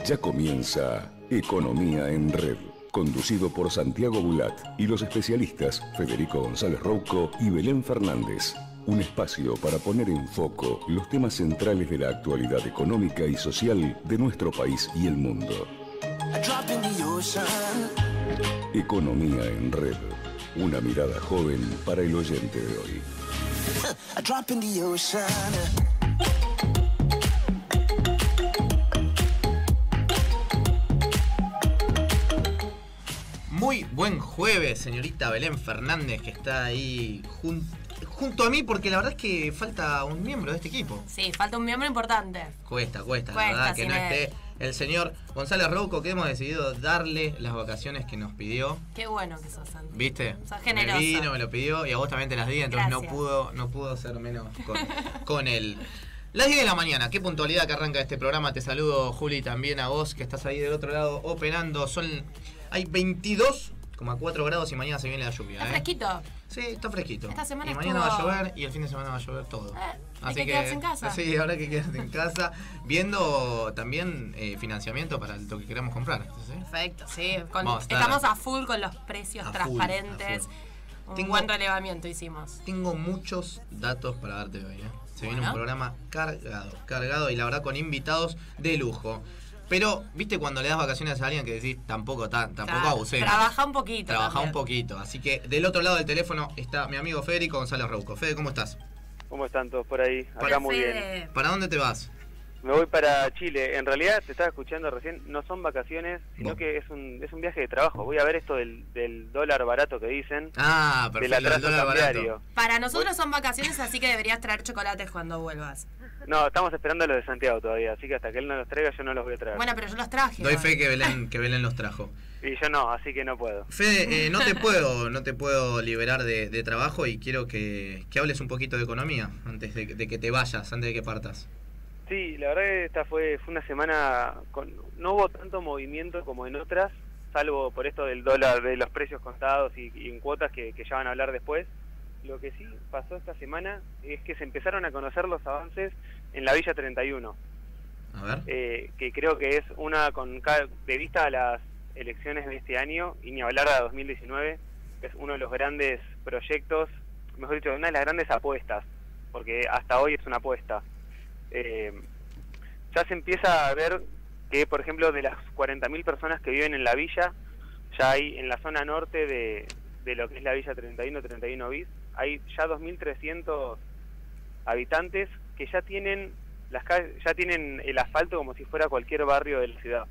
Ya comienza Economía en Red, conducido por Santiago Bulat y los especialistas Federico González Rouco y Belén Fernández. Un espacio para poner en foco los temas centrales de la actualidad económica y social de nuestro país y el mundo. Economía en Red, una mirada joven para el oyente de hoy. Muy buen jueves, señorita Belén Fernández, que está ahí junto a mí, porque la verdad es que falta un miembro de este equipo. Sí, falta un miembro importante. Cuesta, la verdad, que no esté el señor González Rouco, que hemos decidido darle las vacaciones que nos pidió. Qué bueno que sos, Santi. ¿Viste? Sos generoso. Me vino, me lo pidió y a vos también te las di, entonces Gracias. no pudo ser menos con él. Las 10 de la mañana, qué puntualidad que arranca este programa. Te saludo, Juli, también a vos, que estás ahí del otro lado operando. Hay 22,4 grados y mañana se viene la lluvia. Está fresquito. Sí, está fresquito. Esta semana y mañana estuvo... va a llover y el fin de semana va a llover todo. Hay que quedarse en casa. Sí, ahora hay que quedarse en casa. Viendo también financiamiento para lo que queramos comprar. ¿Sí? Perfecto, sí. Estamos a full con los precios transparentes. Un buen relevamiento hicimos. Tengo muchos datos para darte hoy. Se viene un programa cargado y la verdad con invitados de lujo. Pero, ¿viste cuando le das vacaciones a alguien que decís tampoco abusé? Trabaja un poquito. Trabaja un poquito. Así que del otro lado del teléfono está mi amigo Federico González Rouco. Fede, ¿cómo estás? ¿Cómo están todos por ahí? Acá muy bien. ¿Para dónde te vas? Me voy para Chile. En realidad, te estaba escuchando recién, no son vacaciones, sino que es un viaje de trabajo. Voy a ver esto del dólar barato que dicen. Ah, perfecto, del atraso cambiario. Para nosotros son vacaciones, así que deberías traer chocolates cuando vuelvas. No, estamos esperando los de Santiago todavía, así que hasta que él no los traiga yo no los voy a traer. Bueno, pero yo los traje. Doy fe que Belén los trajo. Y yo no, así que no puedo. Fede, no te puedo liberar de trabajo y quiero que hables un poquito de economía antes de que te vayas, antes de que partas. Sí, la verdad que esta fue una semana no hubo tanto movimiento como en otras, salvo por esto del dólar, de los precios contados y en cuotas que ya van a hablar después. Lo que sí pasó esta semana es que se empezaron a conocer los avances en la Villa 31. A ver. Que creo que es de vista a las elecciones de este año, y ni hablar de 2019, es uno de los grandes proyectos, mejor dicho, una de las grandes apuestas, porque hasta hoy es una apuesta. Ya se empieza a ver que, por ejemplo, de las 40.000 personas que viven en la villa, ya hay en la zona norte de lo que es la Villa 31 bis, hay ya 2.300 habitantes que ya tienen las calles, ya tienen el asfalto como si fuera cualquier barrio de la ciudad.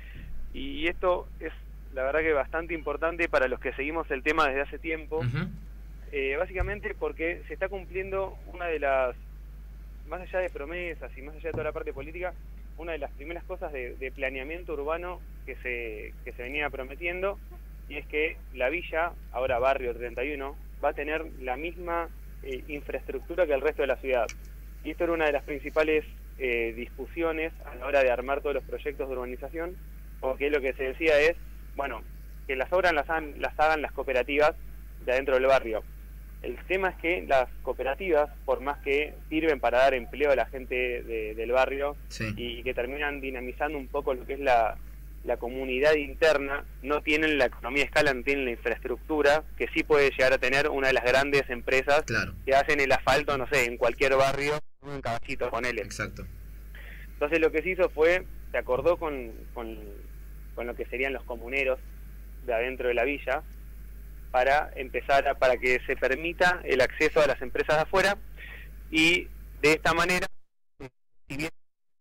Y esto es, la verdad, que bastante importante para los que seguimos el tema desde hace tiempo, básicamente porque se está cumpliendo una de las, más allá de promesas y más allá de toda la parte política, una de las primeras cosas de planeamiento urbano que se venía prometiendo, y es que la villa, ahora barrio 31, va a tener la misma infraestructura que el resto de la ciudad. Y esto era una de las principales discusiones a la hora de armar todos los proyectos de urbanización, porque lo que se decía es, bueno, que las obras las hagan las cooperativas de adentro del barrio. El tema es que las cooperativas, por más que sirven para dar empleo a la gente del barrio, sí, y que terminan dinamizando un poco lo que es la comunidad interna, no tienen la economía de escala, no tienen la infraestructura que sí puede llegar a tener una de las grandes empresas, claro, que hacen el asfalto, no sé, en cualquier barrio, un caballito, ponele. Exacto. Entonces lo que se hizo fue, se acordó con lo que serían los comuneros de adentro de la villa, para que se permita el acceso a las empresas de afuera, y de esta manera, si bien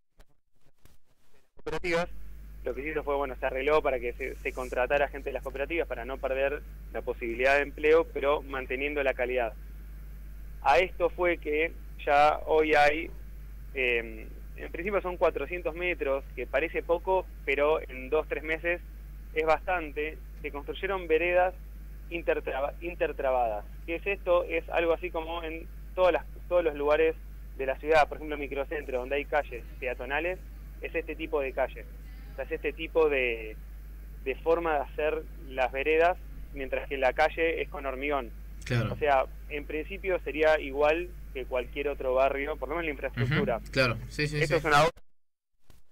las cooperativas, lo que se hizo fue, se arregló para que se contratara gente de las cooperativas para no perder la posibilidad de empleo, pero manteniendo la calidad. A esto fue que ya hoy hay, en principio son 400 metros, que parece poco, pero en 2-3 meses es bastante. Se construyeron veredas intertrabadas. ¿Qué es esto? Es algo así como en todos los lugares de la ciudad, por ejemplo microcentro, donde hay calles peatonales, es este tipo de calles. O sea, es este tipo de forma de hacer las veredas, mientras que la calle es con hormigón. Claro. O sea, en principio sería igual que cualquier otro barrio, por lo menos la infraestructura. Claro, sí. Esto es una obra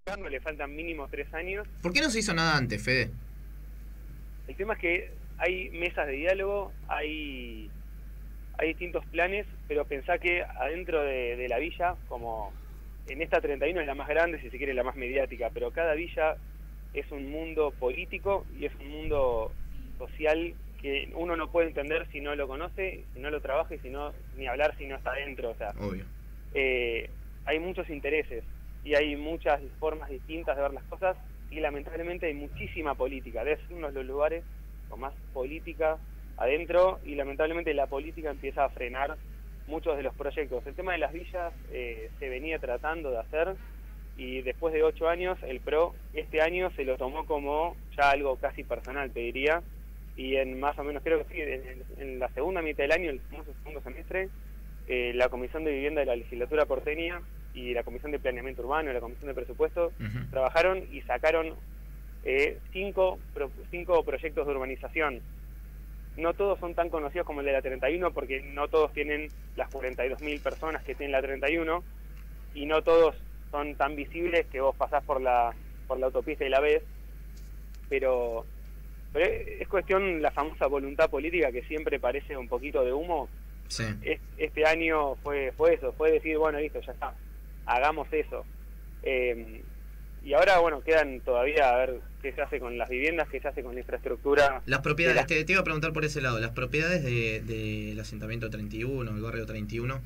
le faltan mínimo 3 años. ¿Por qué no se hizo nada antes, Fede? El tema es que hay mesas de diálogo, hay distintos planes, pero pensá que adentro de la villa, como en esta 31 es la más grande, si se quiere la más mediática, pero cada villa es un mundo político y es un mundo social que uno no puede entender si no lo conoce, si no lo trabaja y ni hablar si no está adentro. O sea, obvio. Hay muchos intereses y hay muchas formas distintas de ver las cosas y lamentablemente hay muchísima política. Debe ser uno de los lugares con más política adentro y lamentablemente la política empieza a frenar muchos de los proyectos. El tema de las villas se venía tratando de hacer y después de 8 años el PRO este año se lo tomó como ya algo casi personal, te diría, y en más o menos, creo que sí, en la segunda mitad del año, el segundo semestre, la Comisión de Vivienda de la Legislatura porteña y la Comisión de Planeamiento Urbano y la Comisión de Presupuesto trabajaron y sacaron 5 proyectos de urbanización. No todos son tan conocidos como el de la 31 porque no todos tienen las 42.000 personas que tiene la 31 y no todos son tan visibles que vos pasás por la autopista y la ves, pero es cuestión la famosa voluntad política que siempre parece un poquito de humo. Sí. Este año fue eso, fue decir, bueno, listo, ya está, hagamos eso. Y ahora, bueno, quedan todavía a ver qué se hace con las viviendas, qué se hace con la infraestructura. Las propiedades, te iba a preguntar por ese lado, las propiedades del asentamiento 31, el barrio 31,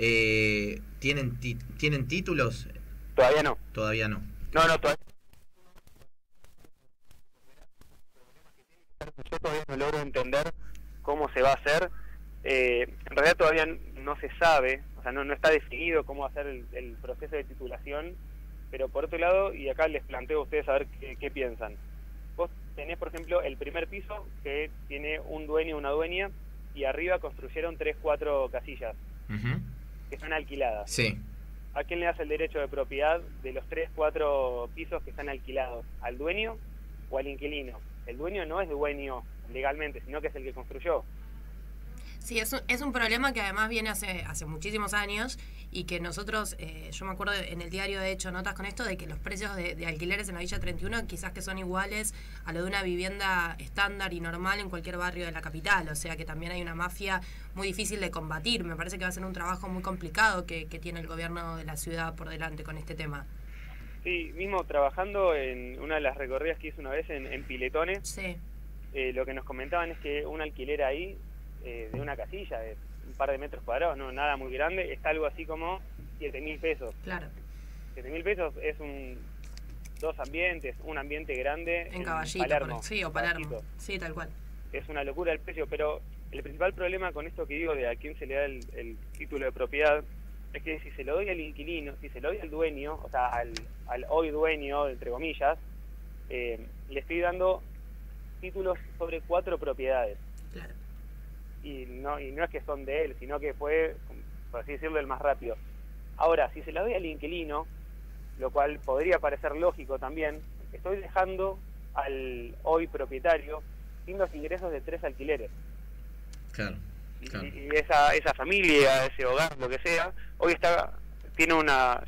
¿tienen títulos? Todavía no. Todavía no. No, todavía. Yo todavía no logro entender cómo se va a hacer. En realidad todavía no se sabe, o sea, no está definido cómo hacer el proceso de titulación, pero por otro lado, y acá les planteo a ustedes a ver qué piensan. Vos tenés, por ejemplo, el primer piso que tiene un dueño y una dueña, y arriba construyeron 3-4 casillas que están alquiladas. Sí. ¿A quién le das el derecho de propiedad de los 3-4 pisos que están alquilados? ¿Al dueño o al inquilino? El dueño no es dueño legalmente, sino que es el que construyó. Sí, es un problema que además viene hace muchísimos años y que nosotros, yo me acuerdo en el diario he hecho notas con esto de que los precios de alquileres en la Villa 31 quizás que son iguales a lo de una vivienda estándar y normal en cualquier barrio de la capital, o sea que también hay una mafia muy difícil de combatir. Me parece que va a ser un trabajo muy complicado que tiene el gobierno de la ciudad por delante con este tema. Sí, mismo trabajando en una de las recorridas que hice una vez en Piletones, sí. Lo que nos comentaban es que un alquiler ahí de una casilla de un par de metros cuadrados, no nada muy grande, está algo así como 7.000 pesos. Claro. 7.000 pesos es dos ambientes, un ambiente grande en Caballito, Palermo, sí, o Palermo. Sí, tal cual. Es una locura el precio, pero el principal problema con esto que digo de a quién se le da el título de propiedad es que si se lo doy al inquilino, si se lo doy al dueño, o sea, al hoy dueño, entre comillas, le estoy dando títulos sobre 4 propiedades. Claro. Y no es que son de él, sino que fue, por así decirlo, el más rápido. Ahora, si se la doy al inquilino, lo cual podría parecer lógico también, estoy dejando al hoy propietario sin los ingresos de 3 alquileres. Claro. Y esa familia, ese hogar, lo que sea, hoy tiene una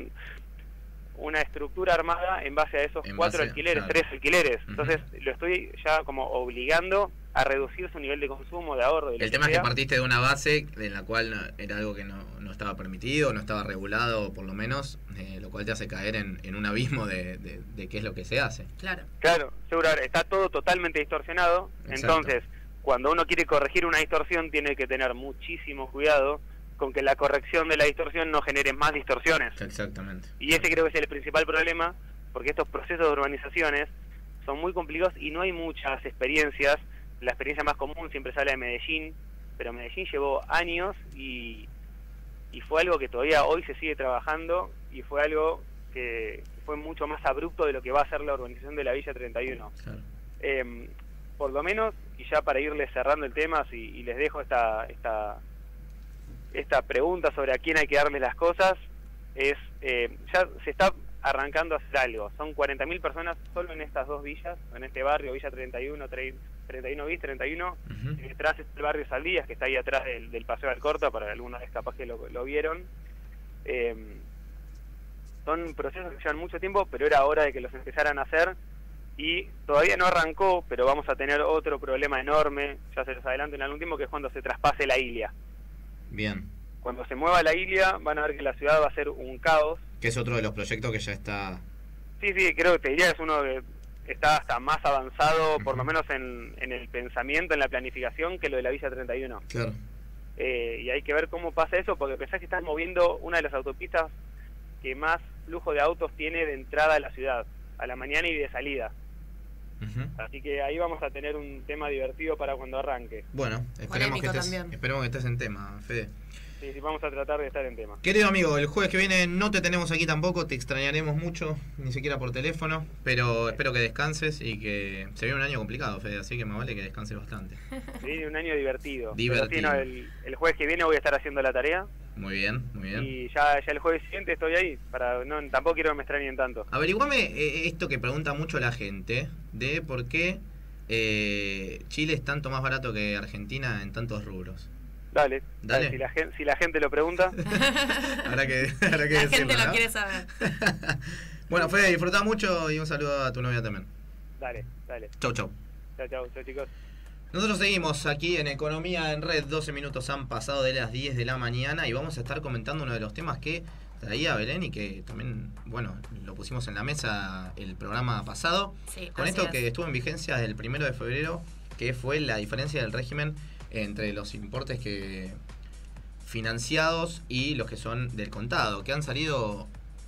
estructura armada en base a esos 4 alquileres, claro. 3 alquileres. Entonces lo estoy ya como obligando a reducir su nivel de consumo, de ahorro. El tema es que partiste de una base en la cual era algo que no estaba permitido, no estaba regulado por lo menos, lo cual te hace caer en un abismo de qué es lo que se hace. Claro, seguro, está todo totalmente distorsionado. Exacto. Entonces, cuando uno quiere corregir una distorsión, tiene que tener muchísimo cuidado con que la corrección de la distorsión no genere más distorsiones. Exactamente. Y ese creo que es el principal problema, porque estos procesos de urbanizaciones son muy complicados y no hay muchas experiencias. La experiencia más común siempre sale de Medellín, pero Medellín llevó años y fue algo que todavía hoy se sigue trabajando y fue algo que fue mucho más abrupto de lo que va a ser la urbanización de la Villa 31. Claro. Por lo menos, y ya para irles cerrando el tema, y les dejo esta pregunta sobre a quién hay que darles las cosas, ya se está arrancando a hacer algo. Son 40.000 personas solo en estas 2 villas, en este barrio, Villa 31, 31 bis, 31, y detrás está el barrio Saldías, que está ahí atrás del Paseo del Corta, para alguna vez capaz que lo vieron. son procesos que llevan mucho tiempo, pero era hora de que los empezaran a hacer y todavía no arrancó, pero vamos a tener otro problema enorme, ya se los adelanto en algún tiempo, que es cuando se traspase la Ilia. Bien. Cuando se mueva la Ilia van a ver que la ciudad va a ser un caos. Que es otro de los proyectos que ya está... Sí, creo que te diría que es uno que está hasta más avanzado, por lo menos en el pensamiento, en la planificación, que lo de la Villa 31. Claro. Y hay que ver cómo pasa eso, porque pensás que estás moviendo una de las autopistas que más flujo de autos tiene de entrada a la ciudad, a la mañana y de salida. Así que ahí vamos a tener un tema divertido para cuando arranque. Bueno, esperemos que estés en tema, Fede. Sí, vamos a tratar de estar en tema. Querido amigo, el jueves que viene no te tenemos aquí tampoco, te extrañaremos mucho, ni siquiera por teléfono, pero espero que descanses y que se viene un año complicado, Fede, así que más vale que descanses bastante. Sí, un año divertido. Divertido. Pero sí, no, el jueves que viene voy a estar haciendo la tarea. Muy bien, muy bien. Y ya el jueves siguiente estoy ahí, tampoco quiero que me extrañen tanto. Averiguame esto que pregunta mucho la gente, de por qué Chile es tanto más barato que Argentina en tantos rubros. Dale. Si la gente lo pregunta. habrá que la decirlo, gente lo ¿no? quiere saber. Bueno, Fede, disfrutá mucho y un saludo a tu novia también. Dale. Chau. Chau, chicos. Nosotros seguimos aquí en Economía en Red. 12 minutos han pasado de las 10 de la mañana y vamos a estar comentando uno de los temas que traía Belén y que también, bueno, lo pusimos en la mesa el programa pasado. Sí, con esto que estuvo en vigencia desde el 1 de febrero, que fue la diferencia del régimen entre los importes que financiados y los que son del contado, que han salido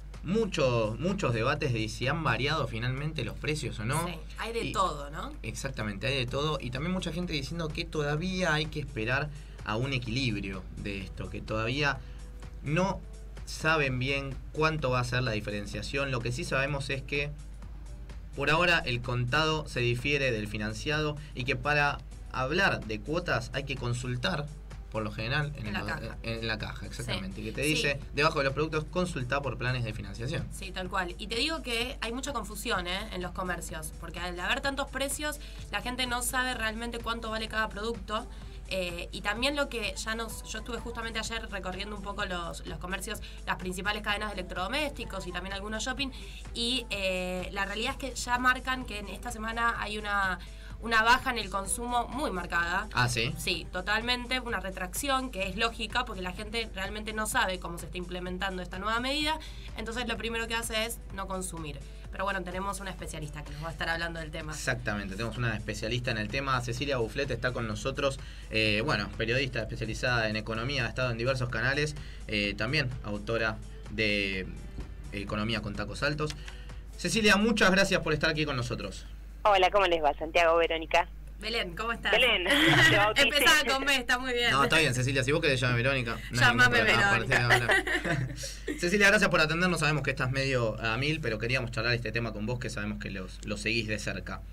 muchos debates de si han variado finalmente los precios o no. Sí, hay de todo, ¿no? Exactamente, hay de todo, y también mucha gente diciendo que todavía hay que esperar a un equilibrio de esto, que todavía no saben bien cuánto va a ser la diferenciación. Lo que sí sabemos es que por ahora el contado se difiere del financiado y que para hablar de cuotas hay que consultar, por lo general, en la caja, exactamente. Sí. Que te dice, debajo de los productos, consulta por planes de financiación. Sí, tal cual. Y te digo que hay mucha confusión en los comercios, porque al haber tantos precios, la gente no sabe realmente cuánto vale cada producto. Y también lo que yo estuve justamente ayer recorriendo un poco los comercios, las principales cadenas de electrodomésticos y también algunos shopping, y la realidad es que ya marcan que en esta semana hay una baja en el consumo muy marcada. Ah, ¿sí? Sí, totalmente, una retracción que es lógica porque la gente realmente no sabe cómo se está implementando esta nueva medida, entonces lo primero que hace es no consumir. Pero bueno, tenemos una especialista que nos va a estar hablando del tema. Exactamente, tenemos una especialista en el tema. Cecilia Bufflet está con nosotros, periodista especializada en economía, ha estado en diversos canales, también autora de Economía con Tacos Altos. Cecilia, muchas gracias por estar aquí con nosotros. Hola, ¿cómo les va? Santiago, Verónica. Belén, ¿cómo estás? Belén. Empezaba con B, está muy bien. No, está bien, Cecilia, si vos querés llamar Verónica. Llámame Verónica. Cecilia, gracias por atendernos, sabemos que estás medio a mil, pero queríamos charlar este tema con vos, que sabemos que lo seguís de cerca.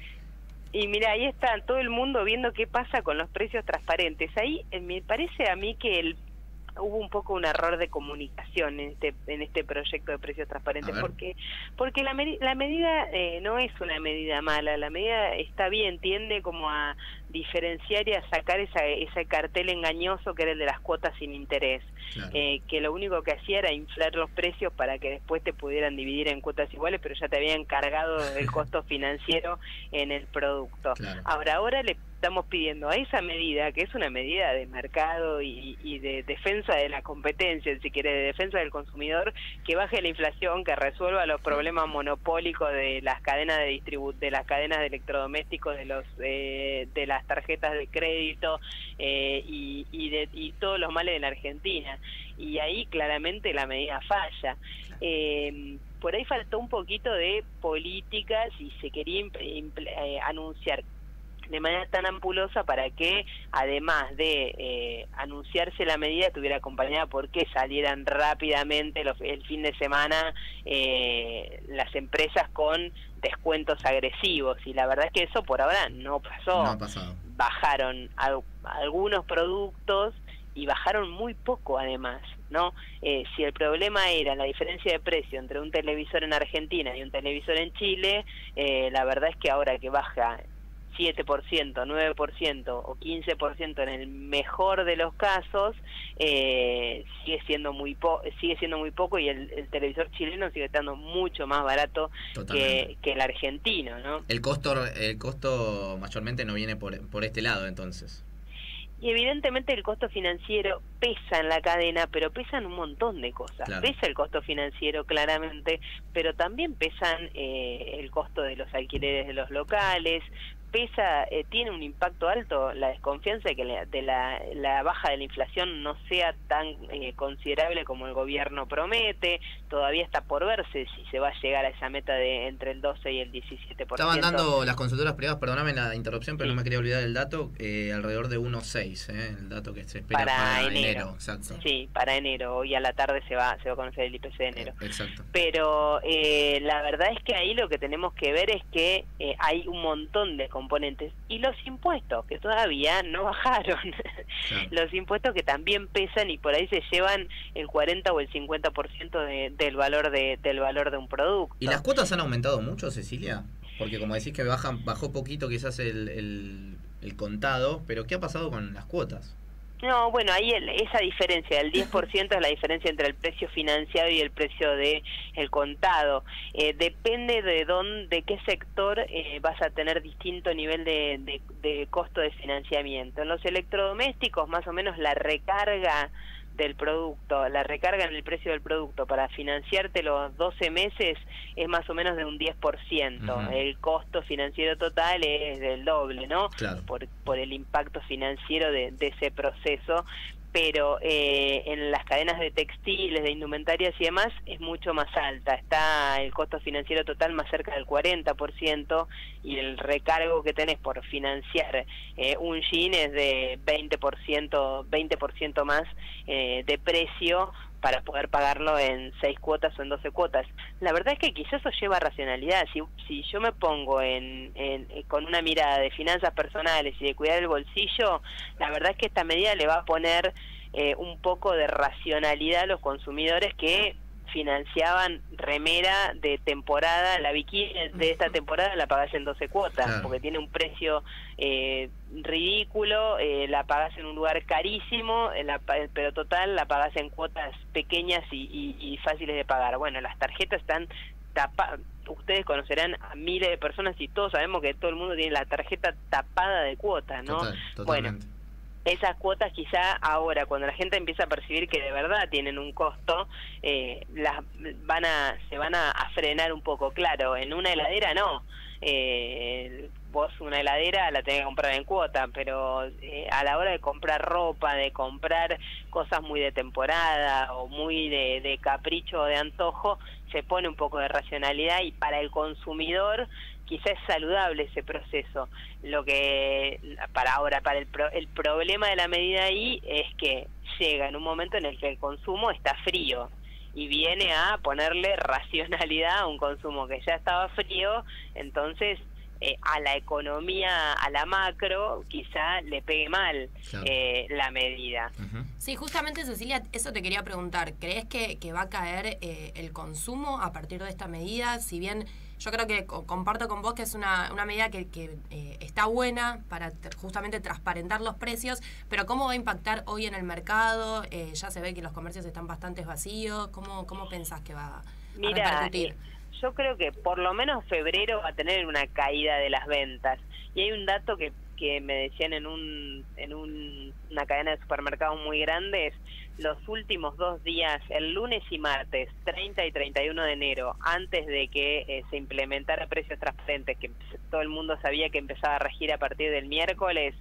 Y mira, ahí está todo el mundo viendo qué pasa con los precios transparentes. Ahí me parece a mí que hubo un poco un error de comunicación en este proyecto de precios transparentes, porque la medida no es una medida mala, la medida está bien, tiende como a diferenciar y a sacar ese cartel engañoso que era el de las cuotas sin interés, claro. Que lo único que hacía era inflar los precios para que después te pudieran dividir en cuotas iguales, pero ya te habían cargado el costo financiero en el producto. Claro. Ahora le estamos pidiendo a esa medida, que es una medida de mercado y de defensa de la competencia, si quiere, de defensa del consumidor, que baje la inflación, que resuelva los problemas monopólicos de las cadenas de las cadenas de electrodomésticos, de las tarjetas de crédito y todos los males de la Argentina. Y ahí claramente la medida falla. Por ahí faltó un poquito de política, si se quería anunciar de manera tan ampulosa para que, además de anunciarse la medida, estuviera acompañada porque salieran rápidamente el fin de semana las empresas con descuentos agresivos, y la verdad es que eso por ahora no pasó. No ha pasado. Bajaron algunos productos y bajaron muy poco además, ¿no? Si el problema era la diferencia de precio entre un televisor en Argentina y un televisor en Chile, la verdad es que ahora que baja 7%, 9% o 15% en el mejor de los casos, sigue siendo muy poco, y el televisor chileno sigue estando mucho más barato que el argentino, ¿no? El costo mayormente no viene por este lado, entonces. Y evidentemente el costo financiero pesa en la cadena, pero pesan un montón de cosas. Claro. Pesa el costo financiero claramente, pero también pesan el costo de los alquileres de los locales, tiene un impacto alto la desconfianza de que la baja de la inflación no sea tan considerable como el gobierno promete. Todavía está por verse si se va a llegar a esa meta de entre el 12 y el 17%. Estaban dando las consultoras privadas, perdóname la interrupción, pero sí, no me quería olvidar el dato, alrededor de 1.6, el dato que se espera para enero. Exacto. Sí, para enero. Hoy a la tarde se va a conocer el IPC de enero. Exacto. Pero la verdad es que ahí lo que tenemos que ver es que hay un montón de componentes, y los impuestos que todavía no bajaron. Claro. Los impuestos que también pesan y por ahí se llevan el 40 o el 50% del valor de un producto. ¿Y las cuotas han aumentado mucho, Cecilia? Porque como decís que bajó poquito quizás el contado, pero ¿qué ha pasado con las cuotas? No, bueno, ahí esa diferencia del 10% es la diferencia entre el precio financiado y el precio de el contado. Depende de qué sector vas a tener distinto nivel de costo de financiamiento. En los electrodomésticos, más o menos la recarga del producto, la recarga en el precio del producto para financiarte los 12 meses es más o menos de un 10%. El costo financiero total es del doble, ¿no? Claro. Por el impacto financiero de ese proceso. Pero en las cadenas de textiles, de indumentarias y demás es mucho más alta. Está el costo financiero total más cerca del 40%, y el recargo que tenés por financiar un jean es de 20% más de precio para poder pagarlo en 6 cuotas o en 12 cuotas. La verdad es que quizás eso lleva a racionalidad. Si yo me pongo con una mirada de finanzas personales y de cuidar el bolsillo, la verdad es que esta medida le va a poner un poco de racionalidad a los consumidores que financiaban remera de temporada, la bikini de esta temporada la pagás en 12 cuotas, claro, porque tiene un precio ridículo, la pagás en un lugar carísimo, pero total la pagás en cuotas pequeñas y fáciles de pagar. Bueno, las tarjetas están tapadas. Ustedes conocerán a miles de personas y todos sabemos que todo el mundo tiene la tarjeta tapada de cuotas, ¿no? Totalmente. Bueno, esas cuotas quizá ahora, cuando la gente empieza a percibir que de verdad tienen un costo, se van a frenar un poco. Claro, en una heladera no. Vos una heladera la tenés que comprar en cuota, pero a la hora de comprar ropa, de comprar cosas muy de temporada o muy de capricho o de antojo, se pone un poco de racionalidad, y para el consumidor quizás es saludable ese proceso. Lo que para el problema de la medida ahí es que llega en un momento en el que el consumo está frío y viene a ponerle racionalidad a un consumo que ya estaba frío. Entonces a la economía, a la macro, quizá le pegue mal, claro, la medida. Sí, justamente, Cecilia, eso te quería preguntar. ¿Crees que va a caer el consumo a partir de esta medida? Si bien yo creo que comparto con vos que es una medida que está buena para justamente transparentar los precios, pero ¿cómo va a impactar hoy en el mercado? Ya se ve que los comercios están bastante vacíos. ¿Cómo pensás que va a repercutir? Yo creo que por lo menos febrero va a tener una caída de las ventas. Y hay un dato que me decían en una cadena de supermercados muy grandes: los últimos 2 días, el lunes y martes, 30 y 31 de enero, antes de que se implementara precios transparentes, que todo el mundo sabía que empezaba a regir a partir del miércoles,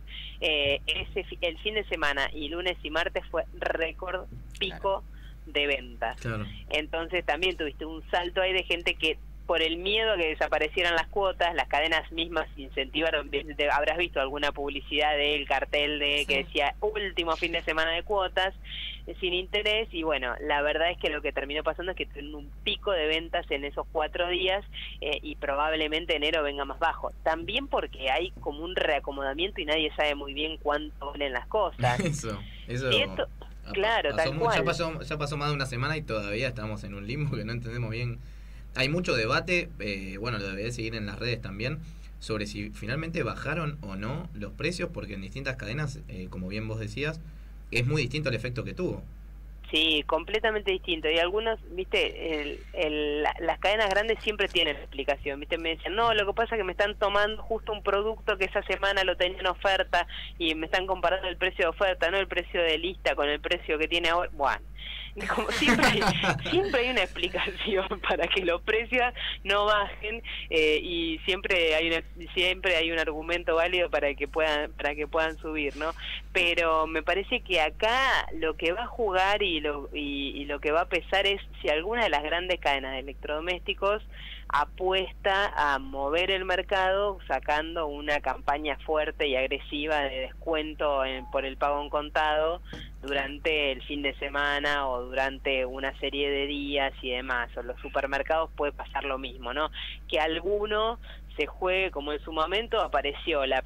el fin de semana y lunes y martes fue récord pico, claro, de ventas. Claro. Entonces también tuviste un salto ahí de gente que, por el miedo a que desaparecieran las cuotas, las cadenas mismas incentivaron. Habrás visto alguna publicidad del cartel que decía último fin de semana de cuotas sin interés, y bueno, la verdad es que lo que terminó pasando es que tuvieron un pico de ventas en esos 4 días, y probablemente enero venga más bajo. También porque hay como un reacomodamiento y nadie sabe muy bien cuánto valen las cosas. Eso. Y esto, claro, tal cual. Ya pasó más de una semana y todavía estamos en un limbo que no entendemos bien. Hay mucho debate, bueno, lo debería seguir en las redes también, sobre si finalmente bajaron o no los precios, porque en distintas cadenas, como bien vos decías, es muy distinto el efecto que tuvo. Sí, completamente distinto. Y algunos, viste, las cadenas grandes siempre tienen explicación. Viste, me decían, no, lo que pasa es que me están tomando justo un producto que esa semana lo tenía en oferta y me están comparando el precio de oferta, no el precio de lista con el precio que tiene ahora. Bueno, como siempre hay una explicación para que los precios no bajen, y siempre hay un argumento válido para que puedan subir, ¿no? Pero me parece que acá lo que va a jugar y lo que va a pesar es si alguna de las grandes cadenas de electrodomésticos apuesta a mover el mercado sacando una campaña fuerte y agresiva de descuento por el pago en contado durante el fin de semana o durante una serie de días y demás. O los supermercados puede pasar lo mismo, ¿no? Que alguno se juegue, como en su momento apareció el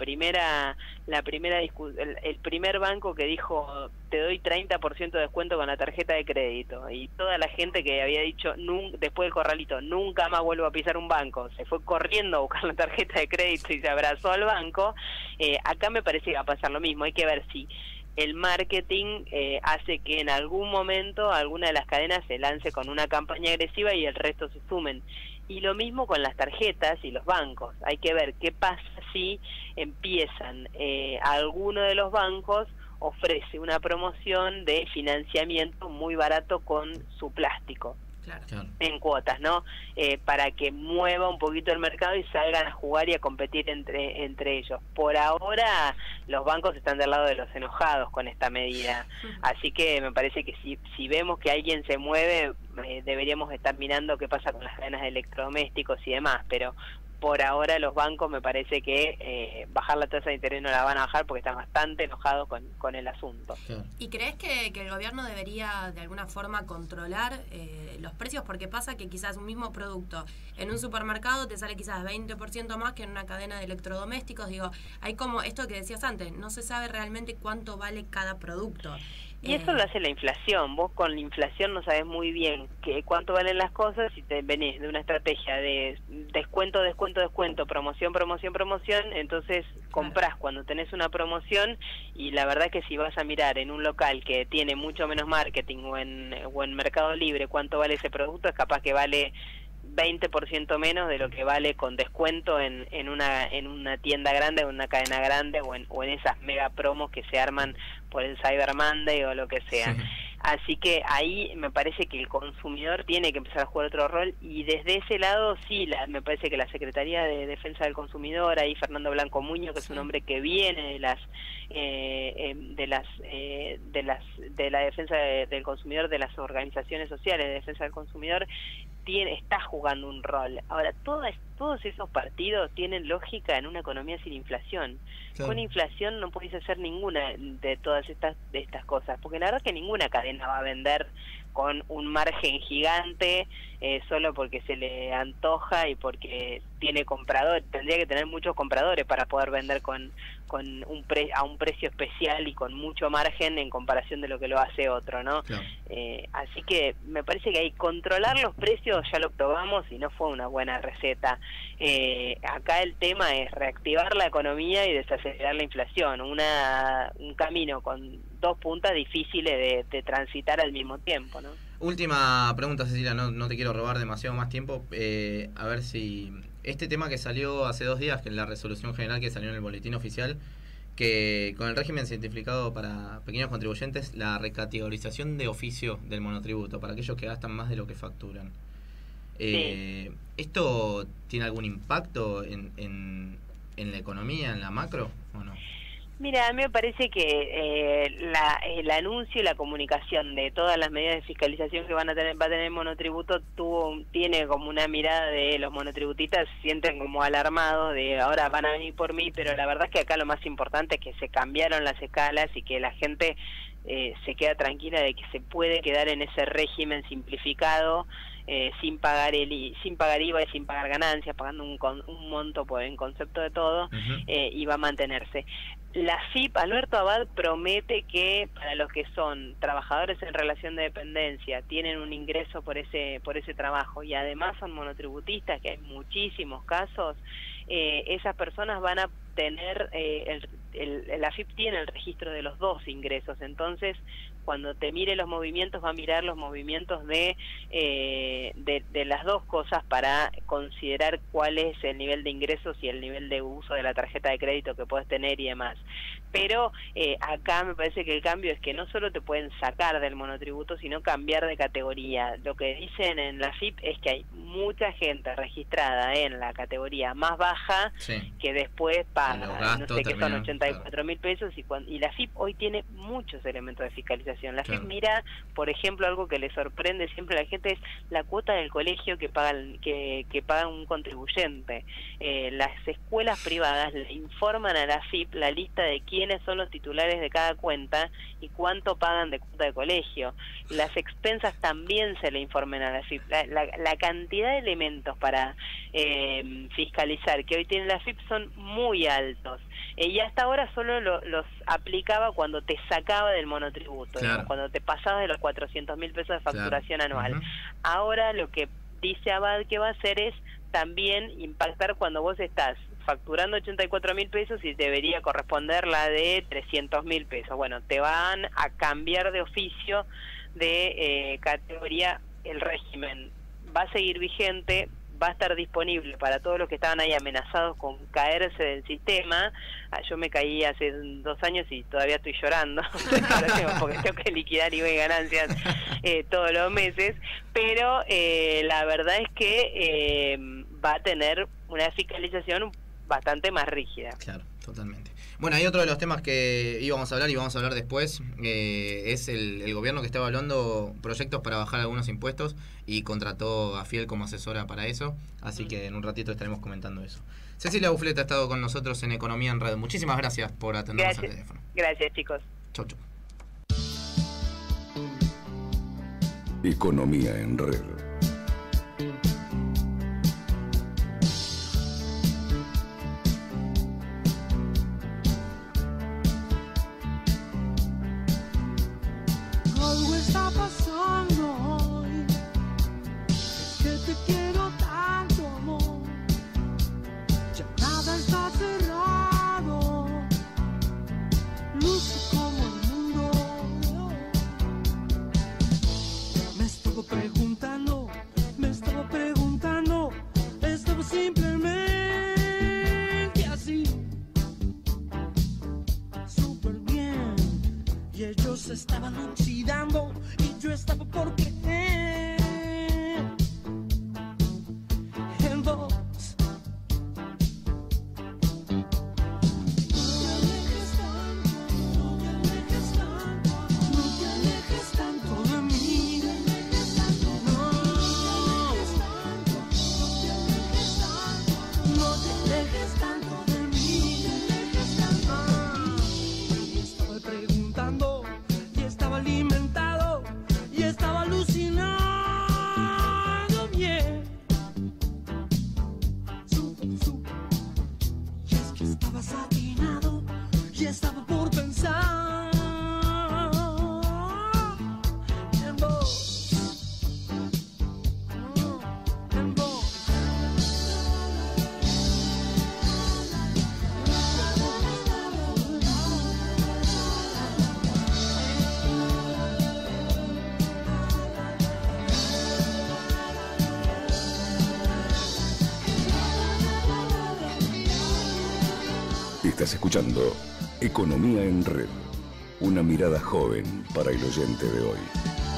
primer banco que dijo te doy 30% de descuento con la tarjeta de crédito, y toda la gente que había dicho después del corralito nunca más vuelvo a pisar un banco, se fue corriendo a buscar la tarjeta de crédito y se abrazó al banco. Acá me parece que va a pasar lo mismo. Hay que ver si el marketing hace que en algún momento alguna de las cadenas se lance con una campaña agresiva y el resto se sumen. Y lo mismo con las tarjetas y los bancos. Hay que ver qué pasa si empiezan, alguno de los bancos ofrece una promoción de financiamiento muy barato con su plástico. Claro. En cuotas, ¿no? Para que mueva un poquito el mercado y salgan a jugar y a competir entre ellos. Por ahora los bancos están del lado de los enojados con esta medida, así que me parece que si vemos que alguien se mueve, deberíamos estar mirando qué pasa con las cadenas de electrodomésticos y demás, pero por ahora los bancos me parece que bajar la tasa de interés no la van a bajar porque están bastante enojados con el asunto. ¿Y crees que el gobierno debería de alguna forma controlar los precios? Porque pasa que quizás un mismo producto en un supermercado te sale quizás 20% más que en una cadena de electrodomésticos. Digo, hay como esto que decías antes, no se sabe realmente cuánto vale cada producto. Y eso lo hace la inflación. Vos con la inflación no sabes muy bien cuánto valen las cosas si te venís de una estrategia de descuento, promoción, entonces comprás cuando tenés una promoción, y la verdad que si vas a mirar en un local que tiene mucho menos marketing o en Mercado Libre cuánto vale ese producto, es capaz que vale 20% menos de lo que vale con descuento en una tienda grande o en una cadena grande o en esas mega promos que se arman por el Cyber Monday o lo que sea. Sí. Así que ahí me parece que el consumidor tiene que empezar a jugar otro rol, y desde ese lado sí, me parece que la Secretaría de Defensa del Consumidor, ahí Fernando Blanco Muñoz, que es un hombre que viene de la defensa del consumidor, de las organizaciones sociales de defensa del consumidor, está jugando un rol. Ahora, todos esos partidos tienen lógica en una economía sin inflación. Claro. Con inflación no podéis hacer ninguna de todas estas cosas, porque la verdad es que ninguna cadena va a vender con un margen gigante solo porque se le antoja y porque tiene compradores. Tendría que tener muchos compradores para poder vender a un precio especial y con mucho margen en comparación de lo que lo hace otro, ¿no? Claro. Así que me parece que hay controlar los precios, ya lo probamos y no fue una buena receta. Acá el tema es reactivar la economía y desacelerar la inflación, un camino con dos puntas difíciles de transitar al mismo tiempo, ¿no? Última pregunta, Cecilia, no te quiero robar demasiado más tiempo. A ver si este tema que salió hace 2 días, que es la resolución general que salió en el boletín oficial, que con el régimen simplificado para pequeños contribuyentes, la recategorización de oficio del monotributo para aquellos que gastan más de lo que facturan. Sí. ¿Esto tiene algún impacto en la economía, en la macro, o no? Mira, a mí me parece que el anuncio y la comunicación de todas las medidas de fiscalización que va a tener el monotributo tiene como una mirada de los monotributistas, se sienten como alarmados de ahora van a venir por mí, pero la verdad es que acá lo más importante es que se cambiaron las escalas y que la gente se queda tranquila de que se puede quedar en ese régimen simplificado, sin pagar IVA y sin pagar ganancias, pagando un monto en concepto de todo, y va a mantenerse. La FIP, Alberto Abad promete que para los que son trabajadores en relación de dependencia tienen un ingreso por ese trabajo y además son monotributistas, que hay muchísimos casos, esas personas van a tener, la FIP tiene el registro de los dos ingresos, entonces cuando te mire los movimientos va a mirar los movimientos de las dos cosas para considerar cuál es el nivel de ingresos y el nivel de uso de la tarjeta de crédito que puedes tener y demás. Pero acá me parece que el cambio es que no solo te pueden sacar del monotributo, sino cambiar de categoría. Lo que dicen en la FIP es que hay mucha gente registrada en la categoría más baja que después paga, no sé qué son 84.000 pesos y la FIP hoy tiene muchos elementos de fiscalización. La FIP mira, por ejemplo, algo que le sorprende siempre a la gente es la cuota del colegio que paga un contribuyente. Las escuelas privadas le informan a la FIP la lista de quiénes son los titulares de cada cuenta y cuánto pagan de cuota de colegio. Las expensas también se le informan a la FIP. La cantidad de elementos para fiscalizar que hoy tiene la FIP son muy altos. Y hasta ahora solo los aplicaba cuando te sacaba del monotributo, cuando te pasabas de los 400.000 pesos de facturación anual. Ahora lo que dice Abad que va a hacer es también impactar cuando vos estás facturando 84.000 pesos y debería corresponder la de 300.000 pesos. Bueno, te van a cambiar de oficio de categoría. El régimen va a seguir vigente, va a estar disponible para todos los que estaban ahí amenazados con caerse del sistema. Yo me caí hace 2 años y todavía estoy llorando porque tengo que liquidar IVA y ganancias todos los meses, pero la verdad es que va a tener una fiscalización bastante más rígida. Claro, totalmente. Bueno, hay otro de los temas que íbamos a hablar y vamos a hablar después, es el gobierno que está evaluando proyectos para bajar algunos impuestos y contrató a Fiel como asesora para eso, así que en un ratito estaremos comentando eso. Cecilia Bufleta ha estado con nosotros en Economía en Red. Muchísimas gracias por atendernos al teléfono. Gracias, chicos. Chau, chau. Economía en Red. Estaban oxidando y yo estaba por creer en vos. No te alejes tanto de mí. No te alejes tanto de mí. Y estaba preguntando, estaba alimentado y estaba alucinando bien. Y es que estaba satinado y estaba por pensar en vos, en vos. Estás escuchando Economía en Red, una mirada joven para el oyente de hoy.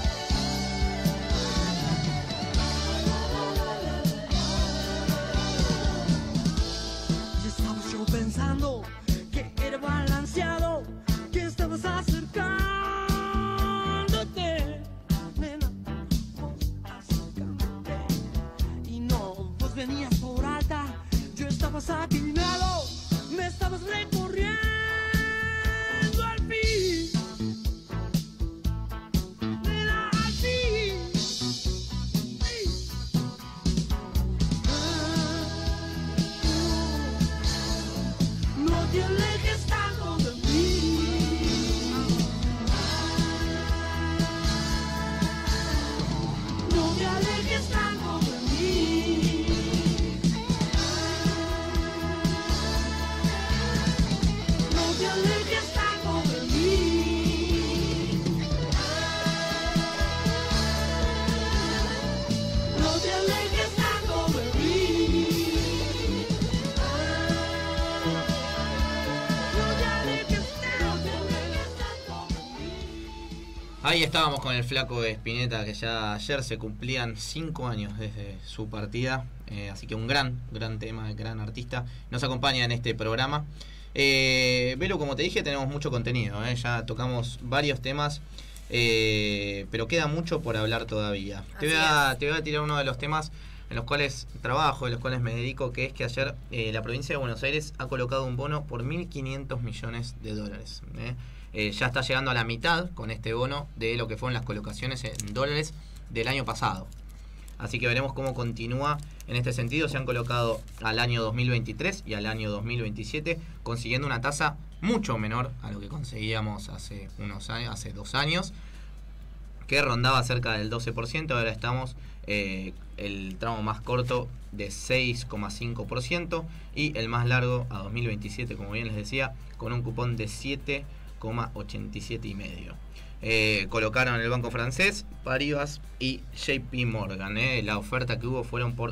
Y estaba yo pensando que era balanceado, que estabas acercándote, nena, vos acercándote. Y no, vos venías por alta, yo estaba saquinado. Me estabas recorriendo al fin, nena, al fin. No te alejes tanto de Ahí estábamos con el flaco Spinetta, que ya ayer se cumplían 5 años desde su partida, así que un gran tema, gran artista, nos acompaña en este programa. Belu, como te dije, tenemos mucho contenido, ya tocamos varios temas, pero queda mucho por hablar todavía. Te voy a tirar uno de los temas en los cuales trabajo, en los cuales me dedico, que es que ayer la provincia de Buenos Aires ha colocado un bono por 1.500 millones de dólares. Ya está llegando a la mitad con este bono de lo que fueron las colocaciones en dólares del año pasado. Así que veremos cómo continúa en este sentido. Se han colocado al año 2023 y al año 2027, consiguiendo una tasa mucho menor a lo que conseguíamos hace 2 años, que rondaba cerca del 12%. Ahora estamos el tramo más corto de 6,5% y el más largo a 2027, como bien les decía, con un cupón de 7,87 y medio. Colocaron el banco francés, Paribas y JP Morgan. La oferta que hubo fueron por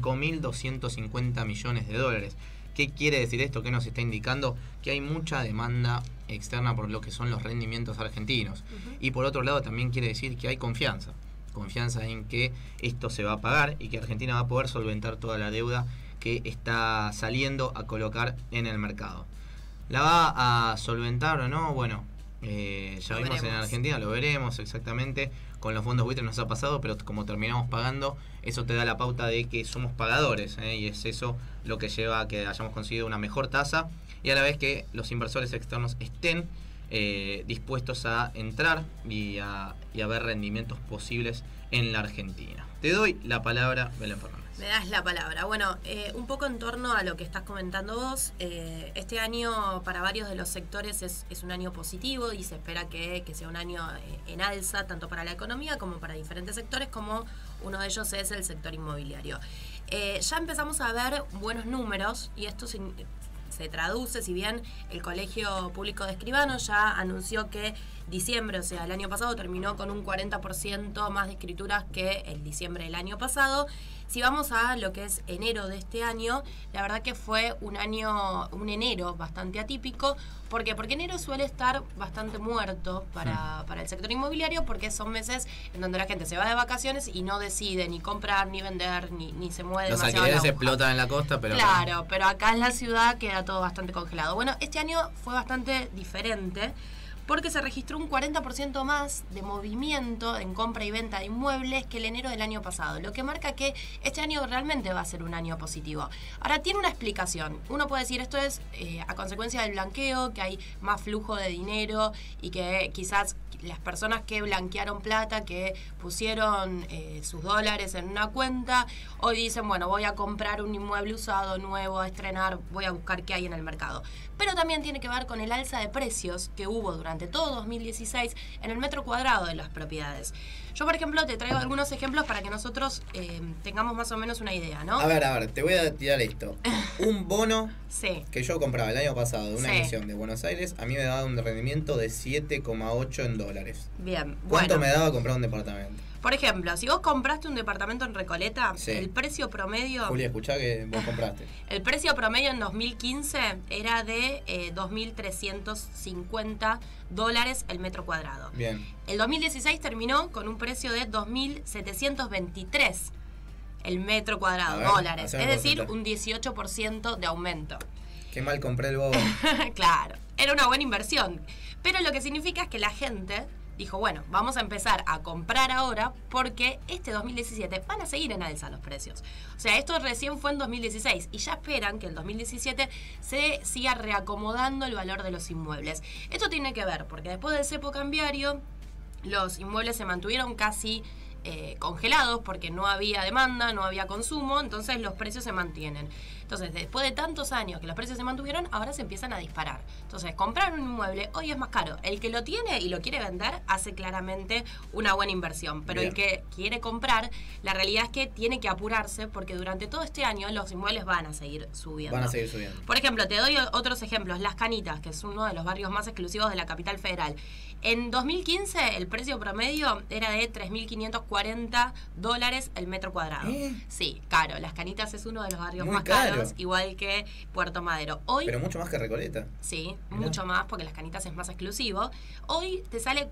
5.250 millones de dólares. ¿Qué quiere decir esto? ¿Qué nos está indicando? Que hay mucha demanda externa por lo que son los rendimientos argentinos. Y por otro lado también quiere decir que hay confianza en que esto se va a pagar y que Argentina va a poder solventar toda la deuda que está saliendo a colocar en el mercado. ¿La va a solventar o no? Bueno, ya vimos en Argentina, lo veremos exactamente. Con los fondos buitres nos ha pasado, pero como terminamos pagando, eso te da la pauta de que somos pagadores, y es eso lo que lleva a que hayamos conseguido una mejor tasa y a la vez que los inversores externos estén dispuestos a entrar y a ver rendimientos posibles en la Argentina. Te doy la palabra, Belén Fernández. Me das la palabra. Bueno, un poco en torno a lo que estás comentando vos, este año para varios de los sectores es un año positivo y se espera que sea un año en alza, tanto para la economía como para diferentes sectores, como uno de ellos es el sector inmobiliario. Ya empezamos a ver buenos números y esto se traduce, si bien el Colegio Público de Escribanos ya anunció que diciembre, o sea, el año pasado terminó con un 40% más de escrituras que el diciembre del año pasado. Si vamos a lo que es enero de este año, la verdad que fue un enero bastante atípico. ¿Por qué? Porque enero suele estar bastante muerto para el sector inmobiliario, porque son meses en donde la gente se va de vacaciones y no decide ni comprar, ni vender, ni se mueve los demasiado. alquileres explotan en la costa, pero... Claro, pero acá en la ciudad queda todo bastante congelado. Bueno, este año fue bastante diferente, porque se registró un 40% más de movimiento en compra y venta de inmuebles que el enero del año pasado, lo que marca que este año realmente va a ser un año positivo. Ahora, tiene una explicación. Uno puede decir esto es a consecuencia del blanqueo, que hay más flujo de dinero y que quizás las personas que blanquearon plata, que pusieron sus dólares en una cuenta, hoy dicen, bueno, voy a comprar un inmueble usado, nuevo, a estrenar, voy a buscar qué hay en el mercado. Pero también tiene que ver con el alza de precios que hubo durante todo 2016 en el metro cuadrado de las propiedades. Yo, por ejemplo, te traigo algunos ejemplos para que nosotros tengamos más o menos una idea, ¿no? A ver, te voy a tirar esto. Un bono sí. que yo compraba el año pasado de una sí. emisión de Buenos Aires, a mí me daba un rendimiento de 7,8 en dólares. Bien, ¿Cuánto bueno. me daba comprar un departamento? Por ejemplo, si vos compraste un departamento en Recoleta, sí. el precio promedio... Julia, escuchá que vos compraste. El precio promedio en 2015 era de 2.350 dólares el metro cuadrado. Bien. El 2016 terminó con un precio de 2.723 el metro cuadrado, dólares. Es decir, un 18% de aumento. Qué mal compré el bono. Claro, era una buena inversión. Pero lo que significa es que la gente dijo, bueno, vamos a empezar a comprar ahora porque este 2017 van a seguir en alza los precios. O sea, esto recién fue en 2016 y ya esperan que en 2017 se siga reacomodando el valor de los inmuebles. Esto tiene que ver porque después del cepo cambiario, los inmuebles se mantuvieron casi congelados porque no había demanda, no había consumo, entonces los precios se mantienen. Entonces, después de tantos años que los precios se mantuvieron, ahora se empiezan a disparar. Entonces, comprar un inmueble hoy es más caro. El que lo tiene y lo quiere vender hace claramente una buena inversión. Pero bien. El que quiere comprar, la realidad es que tiene que apurarse porque durante todo este año los inmuebles van a seguir subiendo. Van a seguir subiendo. Por ejemplo, te doy otros ejemplos. Las Canitas, que es uno de los barrios más exclusivos de la capital federal. En 2015 el precio promedio era de 3.540 $240 el metro cuadrado. Sí, caro. Las Canitas es uno de los barrios Muy más caro. caros, igual que Puerto Madero. Hoy, Pero mucho más que Recoleta. sí, Mirá. mucho más porque Las Canitas es más exclusivo. Hoy te sale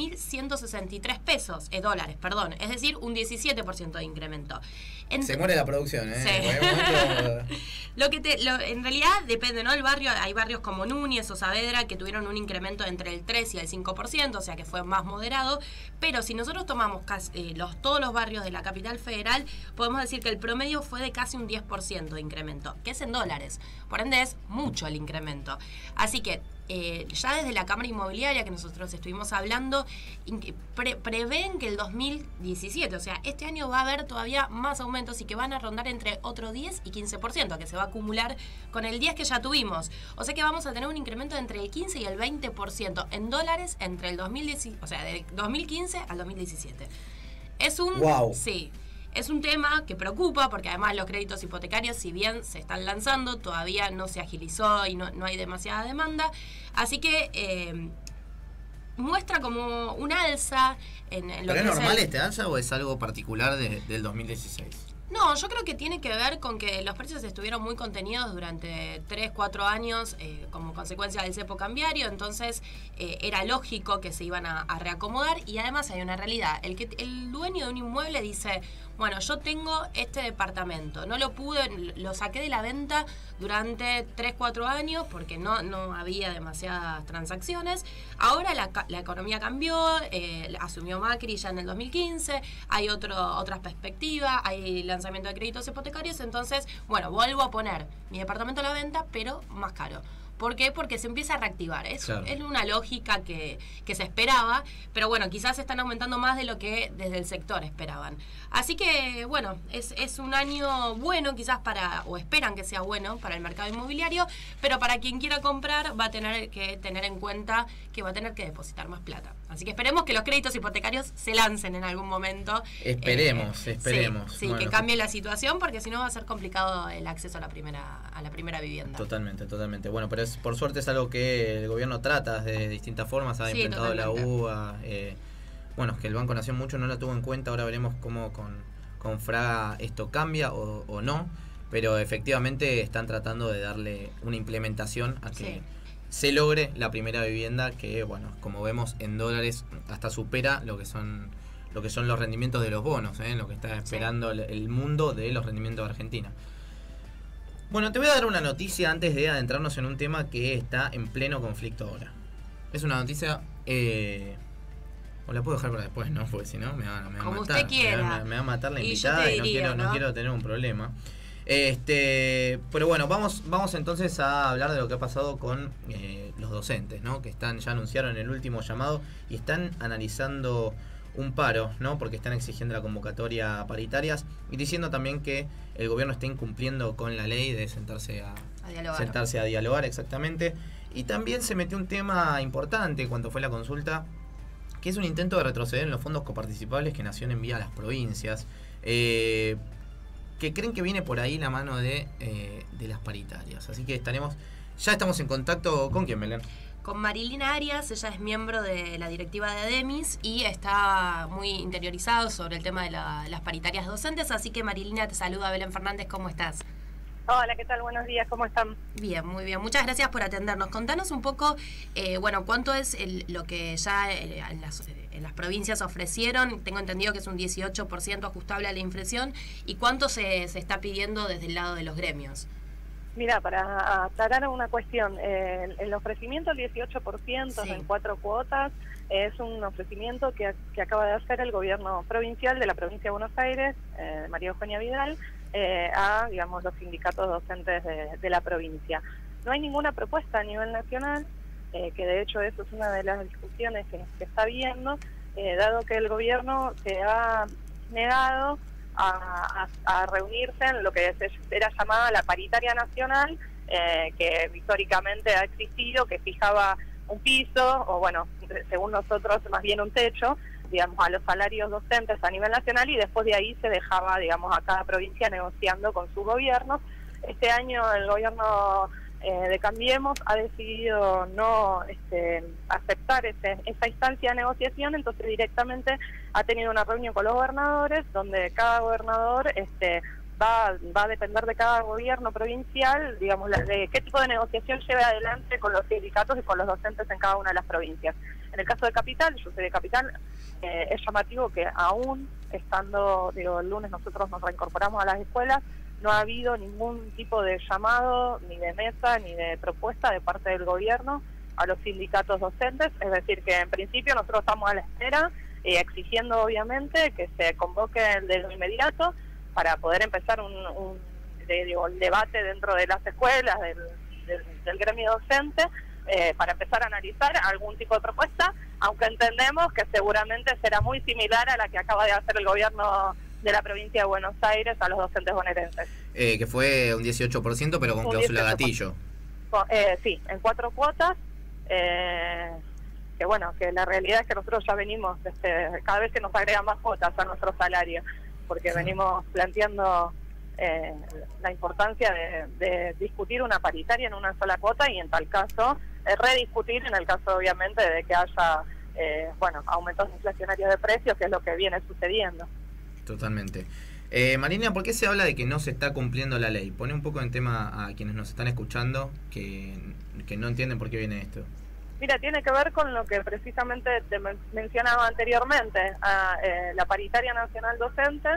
4.163 pesos, dólares, perdón. Es decir, un 17% de incremento. Se muere la producción, ¿eh? Sí. En cualquier momento- En realidad depende, ¿no? El barrio, hay barrios como Núñez o Saavedra que tuvieron un incremento entre el 3 y el 5%, o sea que fue más moderado. Pero si nosotros tomamos todos los barrios de la capital federal, podemos decir que el promedio fue de casi un 10% de incremento, que es en dólares. Por ende es mucho el incremento. Así que ya desde la Cámara Inmobiliaria que nosotros estuvimos hablando, prevén que el 2017, o sea, este año va a haber todavía más aumentos y que van a rondar entre otro 10 y 15%, que se va a acumular con el 10 que ya tuvimos. O sea que vamos a tener un incremento de entre el 15 y el 20% en dólares entre el 2010, o sea, de 2015 al 2017. Es un... Wow. Sí. Es un tema que preocupa porque además los créditos hipotecarios, si bien se están lanzando, todavía no se agilizó y no hay demasiada demanda. Así que muestra como un alza en lo ¿Pero que es normal el... este alza o es algo particular del 2016? No, yo creo que tiene que ver con que los precios estuvieron muy contenidos durante 3, 4 años como consecuencia del cepo cambiario, entonces era lógico que se iban a reacomodar y además hay una realidad, el dueño de un inmueble dice, bueno, yo tengo este departamento, no lo pude, lo saqué de la venta durante 3, 4 años porque no había demasiadas transacciones, ahora la economía cambió, asumió Macri ya en el 2015, hay otras perspectivas, hay lanzamiento de créditos hipotecarios, entonces, bueno, vuelvo a poner mi departamento a la venta, pero más caro. ¿Por qué? Porque se empieza a reactivar. Es una lógica que se esperaba, pero bueno, quizás están aumentando más de lo que desde el sector esperaban. Así que, bueno, es un año bueno quizás o esperan que sea bueno para el mercado inmobiliario, pero para quien quiera comprar va a tener que tener en cuenta que va a tener que depositar más plata. Así que esperemos que los créditos hipotecarios se lancen en algún momento. Esperemos. Sí, Bueno, que cambie la situación porque si no va a ser complicado el acceso a la primera vivienda. Totalmente. Bueno, pero por suerte es algo que el gobierno trata de distintas formas, ha implementado la UBA. Bueno, es que el Banco Nación mucho no la tuvo en cuenta, ahora veremos cómo con Fraga esto cambia o no, pero efectivamente están tratando de darle una implementación a que se logre la primera vivienda que, bueno, como vemos en dólares hasta supera lo que son los rendimientos de los bonos, lo que está esperando el mundo de los rendimientos de Argentina. Bueno, te voy a dar una noticia antes de adentrarnos en un tema que está en pleno conflicto ahora. Es una noticia... o la puedo dejar para después, ¿no? Porque si no me va a matar. Como usted quiera. Me va a matar la Y invitada yo te diría, no quiero tener un problema. Pero bueno, vamos entonces a hablar de lo que ha pasado con los docentes, ¿no? Que ya anunciaron el último llamado y están analizando un paro, ¿no? Porque están exigiendo la convocatoria a paritarias y diciendo también que el gobierno está incumpliendo con la ley de sentarse a dialogar, exactamente. Y también se metió un tema importante cuando fue la consulta, que es un intento de retroceder en los fondos coparticipables que Nación envía a las provincias, que creen que viene por ahí la mano de las paritarias. Así que ya estamos en contacto con quién, Belén. Con Marilina Arias, ella es miembro de la directiva de ADEMIS y está muy interiorizado sobre el tema de las paritarias docentes, así que Marilina, te saluda Belén Fernández, ¿cómo estás? Hola, ¿qué tal? Buenos días, ¿cómo están? Bien, muy bien. Muchas gracias por atendernos. Contanos un poco, cuánto es lo que ya en las provincias ofrecieron. Tengo entendido que es un 18% ajustable a la inflación. ¿Y cuánto se está pidiendo desde el lado de los gremios? Mira, para aclarar una cuestión, el ofrecimiento del 18% en 4 cuotas es un ofrecimiento que acaba de hacer el gobierno provincial de la provincia de Buenos Aires, María Eugenia Vidal, a, digamos, los sindicatos docentes de la provincia. No hay ninguna propuesta a nivel nacional, que de hecho eso es una de las discusiones que está habiendo, dado que el gobierno se ha negado a reunirse en lo que era llamada la paritaria nacional, que históricamente ha existido, que fijaba un piso, o bueno, según nosotros más bien un techo, digamos, a los salarios docentes a nivel nacional, y después de ahí se dejaba, digamos, a cada provincia negociando con sus gobiernos. Este año el gobierno de Cambiemos ha decidido no aceptar esa instancia de negociación, entonces directamente ha tenido una reunión con los gobernadores, donde cada gobernador va a depender de cada gobierno provincial, digamos, de qué tipo de negociación lleve adelante con los sindicatos y con los docentes en cada una de las provincias. En el caso de Capital, yo soy de Capital, es llamativo que aún estando, el lunes nosotros nos reincorporamos a las escuelas, no ha habido ningún tipo de llamado, ni de mesa, ni de propuesta de parte del gobierno a los sindicatos docentes, es decir, que en principio nosotros estamos a la espera, exigiendo obviamente que se convoque de lo inmediato para poder empezar un debate dentro de las escuelas, del gremio docente, para empezar a analizar algún tipo de propuesta, aunque entendemos que seguramente será muy similar a la que acaba de hacer el gobierno de la provincia de Buenos Aires a los docentes bonaerenses. Que fue un 18%, pero con cláusula gatillo. Sí, en 4 cuotas, que bueno, que la realidad es que nosotros ya venimos, cada vez que nos agregan más cuotas a nuestro salario, porque venimos planteando la importancia de discutir una paritaria en una sola cuota y en tal caso rediscutir en el caso obviamente de que haya aumentos inflacionarios de precios, que es lo que viene sucediendo. Totalmente. Marina, ¿por qué se habla de que no se está cumpliendo la ley? Pone un poco en tema a quienes nos están escuchando que no entienden por qué viene esto. Mira, tiene que ver con lo que precisamente te mencionaba anteriormente, la paritaria nacional docente,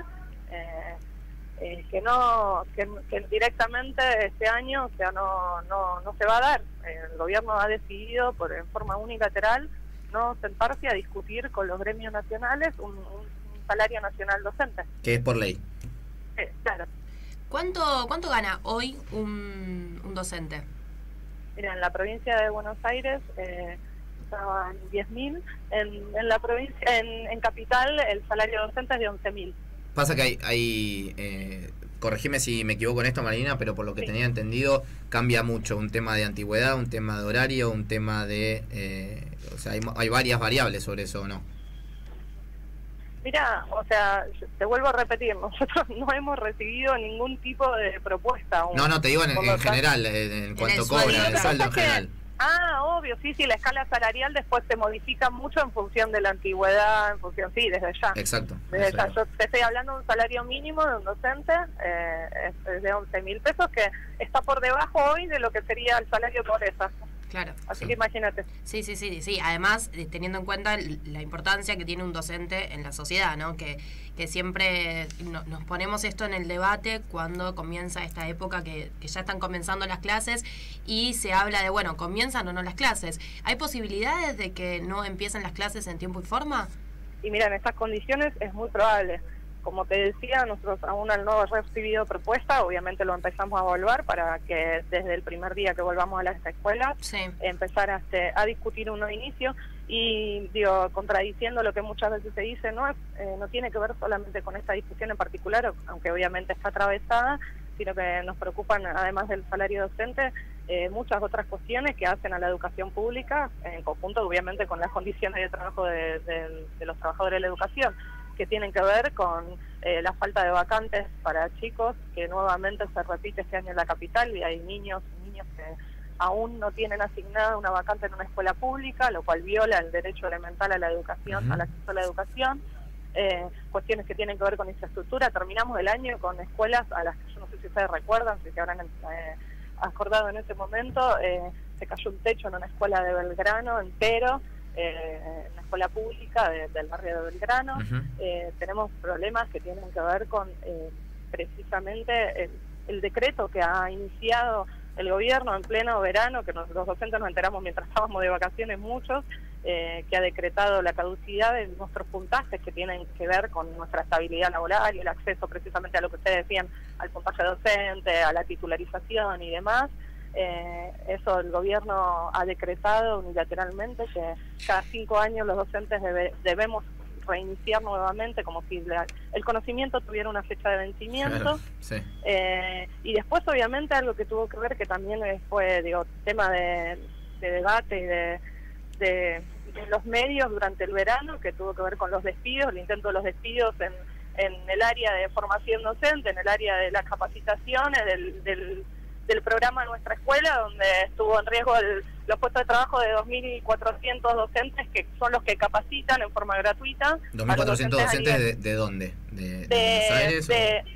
que directamente este año, o sea, no se va a dar. El gobierno ha decidido en forma unilateral no sentarse a discutir con los gremios nacionales un salario nacional docente. Que es por ley. Claro. ¿Cuánto gana hoy un docente? Mira, en la provincia de Buenos Aires estaban 10.000, en la provincia, en Capital el salario docente es de 11.000. Pasa que hay corregime si me equivoco en esto, Marina, pero por lo que tenía entendido cambia mucho, un tema de antigüedad, un tema de horario, un tema de... o sea, hay varias variables sobre eso, ¿o no? Mira, o sea, te vuelvo a repetir, nosotros no hemos recibido ningún tipo de propuesta aún. No, te digo en general, en cuanto cobra, el saldo en general. Obvio, sí, la escala salarial después se modifica mucho en función de la antigüedad, en función, sí, desde ya. Exacto. Desde ya. Yo te estoy hablando de un salario mínimo de un docente, es de 11.000 pesos, que está por debajo hoy de lo que sería el salario por esa. Claro. Así que imagínate. Sí. Además, teniendo en cuenta la importancia que tiene un docente en la sociedad, ¿no? Que siempre nos ponemos esto en el debate cuando comienza esta época que ya están comenzando las clases y se habla de, bueno, ¿comienzan o no las clases? ¿Hay posibilidades de que no empiecen las clases en tiempo y forma? Y mira, en estas condiciones es muy probable. Como te decía, nosotros aún al no haber recibido propuesta, obviamente lo empezamos a evaluar para que desde el primer día que volvamos a las escuelas, empezar a discutir un nuevo inicio. Y contradiciendo lo que muchas veces se dice, no tiene que ver solamente con esta discusión en particular, aunque obviamente está atravesada, sino que nos preocupan, además del salario docente, muchas otras cuestiones que hacen a la educación pública, en conjunto obviamente con las condiciones de trabajo de los trabajadores de la educación, que tienen que ver con la falta de vacantes para chicos, que nuevamente se repite este año en la capital, y hay niños que aún no tienen asignada una vacante en una escuela pública, lo cual viola el derecho elemental a la educación, al acceso a la educación. Cuestiones que tienen que ver con infraestructura. Terminamos el año con escuelas a las que yo no sé si ustedes recuerdan, si se habrán acordado en ese momento, se cayó un techo en una escuela de Belgrano entero, en la escuela pública del barrio de Belgrano. Tenemos problemas que tienen que ver con precisamente el decreto que ha iniciado el gobierno en pleno verano, que los docentes nos enteramos mientras estábamos de vacaciones muchos, que ha decretado la caducidad de nuestros puntajes que tienen que ver con nuestra estabilidad laboral y el acceso precisamente a lo que ustedes decían, al puntaje docente, a la titularización y demás. Eso el gobierno ha decretado unilateralmente que cada 5 años los docentes debemos reiniciar nuevamente, como si el conocimiento tuviera una fecha de vencimiento. Claro, y después obviamente algo que tuvo que ver, que también fue tema de debate y de los medios durante el verano, que tuvo que ver con los despidos, el intento de los despidos en el área de formación docente, en el área de las capacitaciones, de del programa Nuestra Escuela, donde estuvo en riesgo los puestos de trabajo de 2.400 docentes, que son los que capacitan en forma gratuita. ¿2.400 docentes de dónde? ¿De Buenos Aires?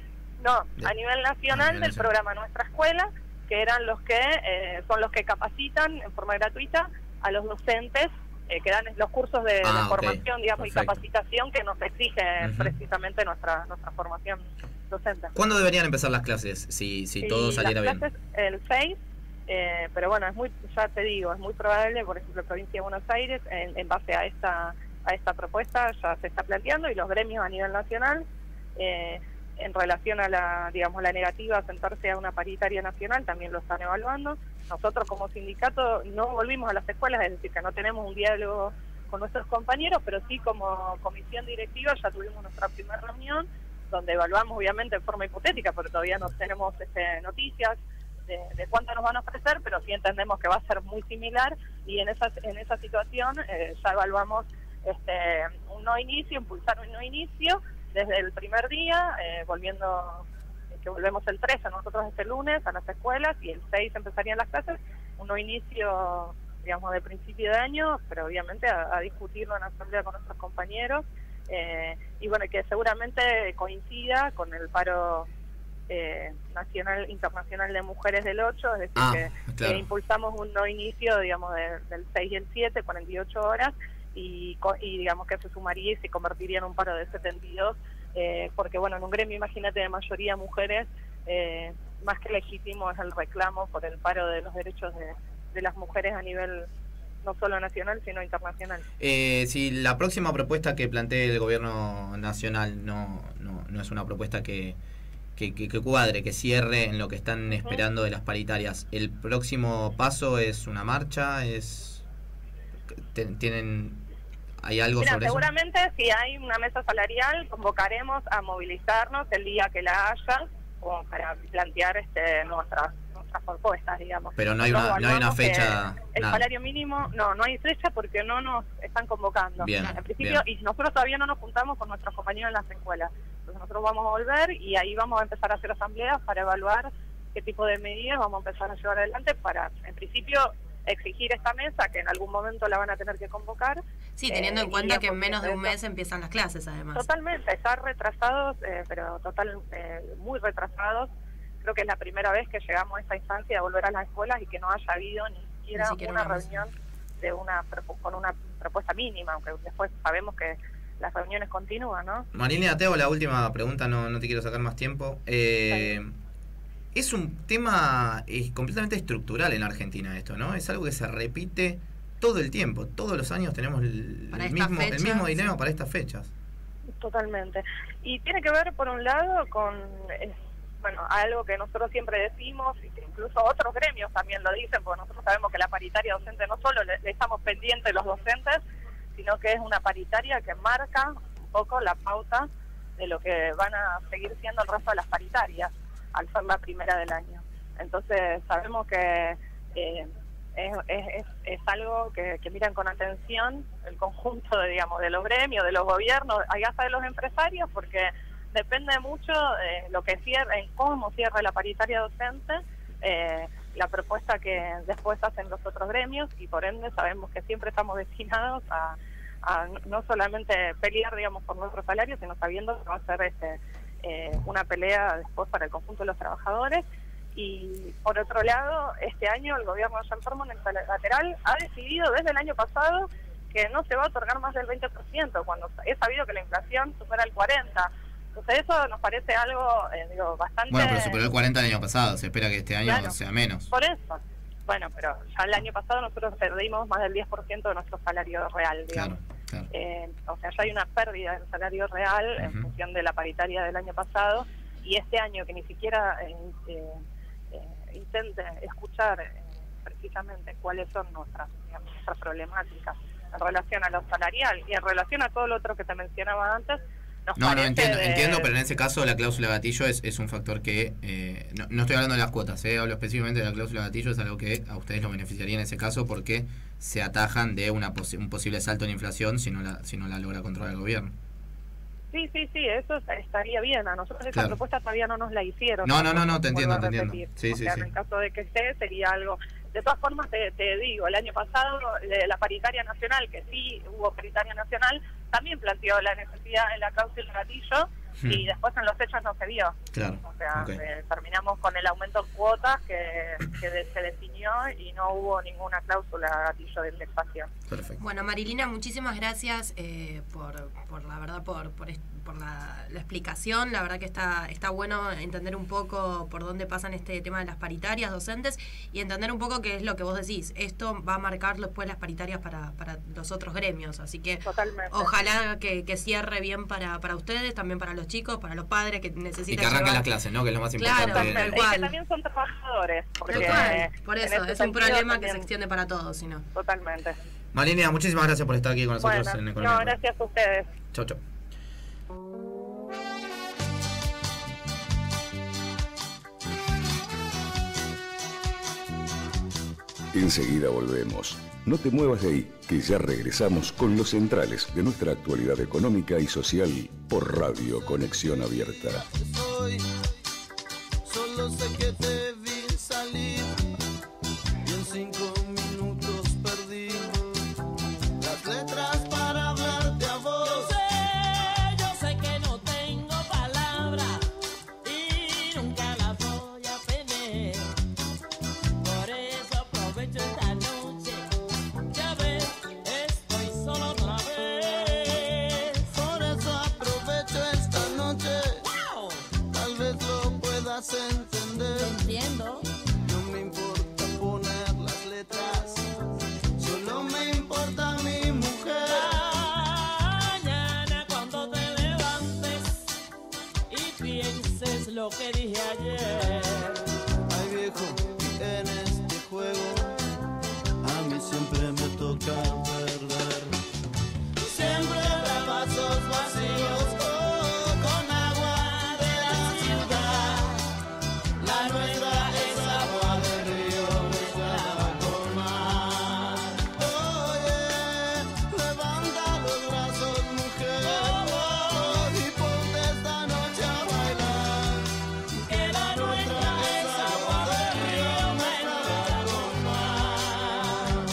A nivel nacional del programa Nuestra Escuela, que eran los que son los que capacitan en forma gratuita a los docentes que dan los cursos de formación, digamos, y capacitación que nos exige precisamente nuestra formación docente. ¿Cuándo deberían empezar las clases, si todo saliera bien? Las clases el 6, pero bueno, ya te digo, es muy probable, por ejemplo, provincia de Buenos Aires, en base a esta propuesta ya se está planteando, y los gremios a nivel nacional, en relación a la negativa a sentarse a una paritaria nacional, también lo están evaluando. Nosotros como sindicato no volvimos a las escuelas, es decir, que no tenemos un diálogo con nuestros compañeros, pero sí como comisión directiva ya tuvimos nuestra primera reunión, donde evaluamos obviamente en forma hipotética, porque todavía no tenemos noticias de cuánto nos van a ofrecer, pero sí entendemos que va a ser muy similar, y en esa situación ya evaluamos un no inicio, impulsar un no inicio desde el primer día, que volvemos el 13 nosotros este lunes a las escuelas, y el 6 empezarían las clases, un no inicio, digamos, de principio de año, pero obviamente a discutirlo en la asamblea con nuestros compañeros, y bueno, que seguramente coincida con el paro internacional de mujeres del 8, es decir, que impulsamos un no inicio, digamos, del 6 y el 7, 48 horas, y digamos que se sumaría y se convertiría en un paro de 72, porque bueno, en un gremio, imagínate, de mayoría mujeres, más que legítimo es el reclamo por el paro de los derechos de las mujeres a nivel no solo nacional, sino internacional. Si la próxima propuesta que plantee el gobierno nacional no es una propuesta que cuadre, que cierre en lo que están esperando de las paritarias, ¿el próximo paso es una marcha? ¿Hay algo sobre seguramente eso? Si hay una mesa salarial, convocaremos a movilizarnos el día que la haya, como para plantear nuestras propuestas, digamos. Pero no hay una fecha. El salario mínimo, no hay fecha porque no nos están convocando. Bien, en principio, y nosotros todavía no nos juntamos con nuestros compañeros en las escuelas. Entonces nosotros vamos a volver y ahí vamos a empezar a hacer asambleas para evaluar qué tipo de medidas vamos a empezar a llevar adelante para, en principio, exigir esta mesa, que en algún momento la van a tener que convocar. Sí, teniendo en cuenta que en menos de un mes empiezan las clases, además. Totalmente, estar retrasados, pero muy retrasados. Creo que es la primera vez que llegamos a esta instancia de volver a las escuelas y que no haya habido ni siquiera una reunión con una propuesta mínima, aunque después sabemos que las reuniones continúan, ¿no? Marilena, te hago la última pregunta, no te quiero sacar más tiempo. Es un tema completamente estructural en Argentina esto, ¿no? Es algo que se repite todo el tiempo. Todos los años tenemos el mismo dinero para estas fechas. Totalmente. Y tiene que ver, por un lado, con algo que nosotros siempre decimos, y que incluso otros gremios también lo dicen, porque nosotros sabemos que la paritaria docente no solo le estamos pendientes los docentes, sino que es una paritaria que marca un poco la pauta de lo que van a seguir siendo el resto de las paritarias, al ser la primera del año. Entonces sabemos que es algo que miran con atención el conjunto de los gremios, de los gobiernos, hasta de los empresarios, porque depende mucho de lo que cierre, en cómo cierre la paritaria docente, la propuesta que después hacen los otros gremios, y por ende sabemos que siempre estamos destinados a no solamente pelear, digamos, por nuestro salario, sino sabiendo que va a ser una pelea después para el conjunto de los trabajadores. Y por otro lado, este año el gobierno de Jean Forman, en el lateral, ha decidido desde el año pasado que no se va a otorgar más del 20%, cuando es sabido que la inflación supera el 40%. Entonces eso nos parece algo, bastante... Bueno, pero superó el 40% el año pasado, se espera que este año sea menos. Por eso. Bueno, pero ya el año pasado nosotros perdimos más del 10% de nuestro salario real, digamos. Claro. O sea, ya hay una pérdida del salario real en función de la paritaria del año pasado, y este año que ni siquiera intente escuchar precisamente cuáles son nuestras problemáticas en relación a lo salarial y en relación a todo lo otro que te mencionaba antes. Entiendo, pero en ese caso la cláusula gatillo es un factor que... no estoy hablando de las cuotas, hablo específicamente de la cláusula gatillo, es algo que a ustedes lo beneficiaría en ese caso porque se atajan de un posible salto en inflación si no la logra controlar el gobierno. Sí, eso estaría bien. A nosotros esa propuesta todavía no nos la hicieron. No, te entiendo. Sí, o sea, en el caso de que esté, sería algo... De todas formas, te digo, el año pasado la paritaria nacional, que sí hubo paritaria nacional, también planteó la necesidad de la cláusula gatillo y después en los hechos no se vio. Claro. O sea, terminamos con el aumento en cuotas que se definió y no hubo ninguna cláusula gatillo de indexación. Perfecto. Bueno, Marilina, muchísimas gracias por la verdad, por la explicación. La verdad que está bueno entender un poco por dónde pasan este tema de las paritarias docentes y entender un poco qué es lo que vos decís. Esto va a marcar después las paritarias para los otros gremios, así que totalmente. Ojalá que cierre bien para ustedes, también para los chicos, para los padres que necesitan. Y que arranquen las clases, ¿no? Que es lo más importante. Claro, y que también son trabajadores. Porque por eso, es un problema que se extiende para todos, si no. Totalmente. Marilina, muchísimas gracias por estar aquí con nosotros en Economía. No, gracias a ustedes. Chau. Enseguida volvemos. No te muevas de ahí, que ya regresamos con los centrales de nuestra actualidad económica y social por Radio Conexión Abierta. Solo sé que te vi salir y en 5 minutos perdí las letras para hablarte a vos. Yo sé que no tengo palabras y nunca las voy a tener. Por eso aprovecho esta noche. Ya ves, estoy solo otra vez. Por eso aprovecho esta noche. ¡Wow! Tal vez lo puedas entender. Entiendo. No me importa poner las letras, solo me importa mi mujer. Mañana cuando te levantes y pienses lo que dije ayer. Ay viejo, en este juego a mí siempre me toca perder. Siempre habrá vasos vacíos con agua de la ciudad. La nuestra es agua de río mezclada con mar. Oye, levanta los brazos, mujer, y ponte esta noche a bailar. Que la nuestra es agua de río mezclada con mar.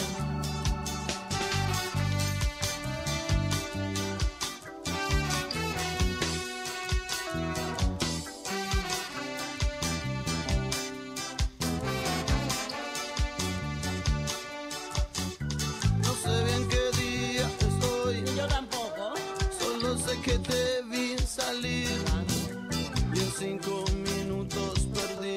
No sé bien qué día es hoy, Yo tampoco. solo sé que te vi salir y en 5 minutos perdí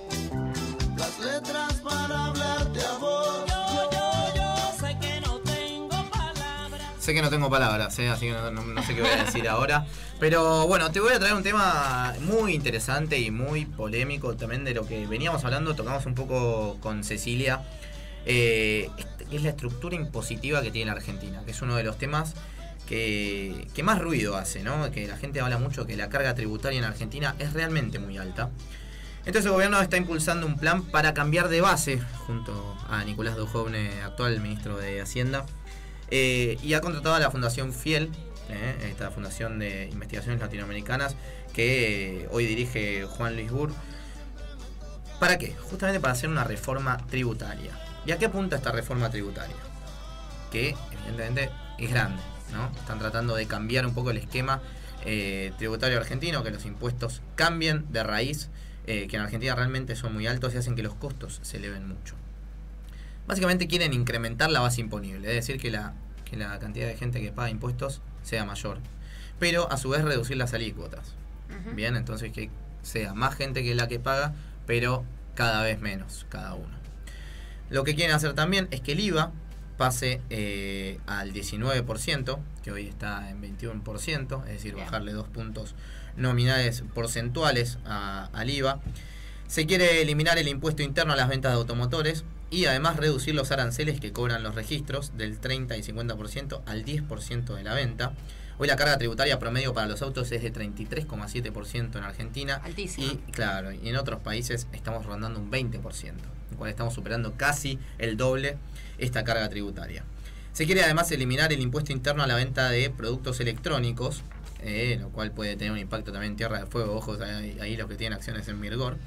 las letras para hablarte a vos. Yo sé que no tengo palabras. Sé que no tengo palabras, así que no sé qué voy a decir ahora. Pero bueno, te voy a traer un tema muy interesante y muy polémico también de lo que veníamos hablando. Tocamos un poco con Cecilia. Es la estructura impositiva que tiene la Argentina, que es uno de los temas que más ruido hace, ¿no? Que la gente habla mucho que la carga tributaria en Argentina es realmente muy alta. Entonces el gobierno está impulsando un plan para cambiar de base, junto a Nicolás Dujovne, actual ministro de Hacienda, y ha contratado a la Fundación Fiel, esta Fundación de Investigaciones Latinoamericanas, que hoy dirige Juan Luis Burr. ¿Para qué? Justamente para hacer una reforma tributaria. ¿Y a qué apunta esta reforma tributaria? Que evidentemente es grande, ¿no? Están tratando de cambiar un poco el esquema tributario argentino, que los impuestos cambien de raíz, que en Argentina realmente son muy altos y hacen que los costos se eleven mucho. Básicamente quieren incrementar la base imponible, es decir, que la cantidad de gente que paga impuestos sea mayor, pero a su vez reducir las alícuotas. Bien, entonces que sea más gente que la que paga, pero cada vez menos cada uno. Lo que quieren hacer también es que el IVA pase al 19%, que hoy está en 21%, es decir, bajarle 2 puntos nominales porcentuales al IVA. Se quiere eliminar el impuesto interno a las ventas de automotores y además reducir los aranceles que cobran los registros del 30 y 50% al 10% de la venta. Hoy la carga tributaria promedio para los autos es de 33,7% en Argentina. Altísimo. Y claro, y en otros países estamos rondando un 20%, en cual estamos superando casi el doble esta carga tributaria. Se quiere además eliminar el impuesto interno a la venta de productos electrónicos, lo cual puede tener un impacto también en Tierra del Fuego, ojos ahí los que tienen acciones en Mirgor,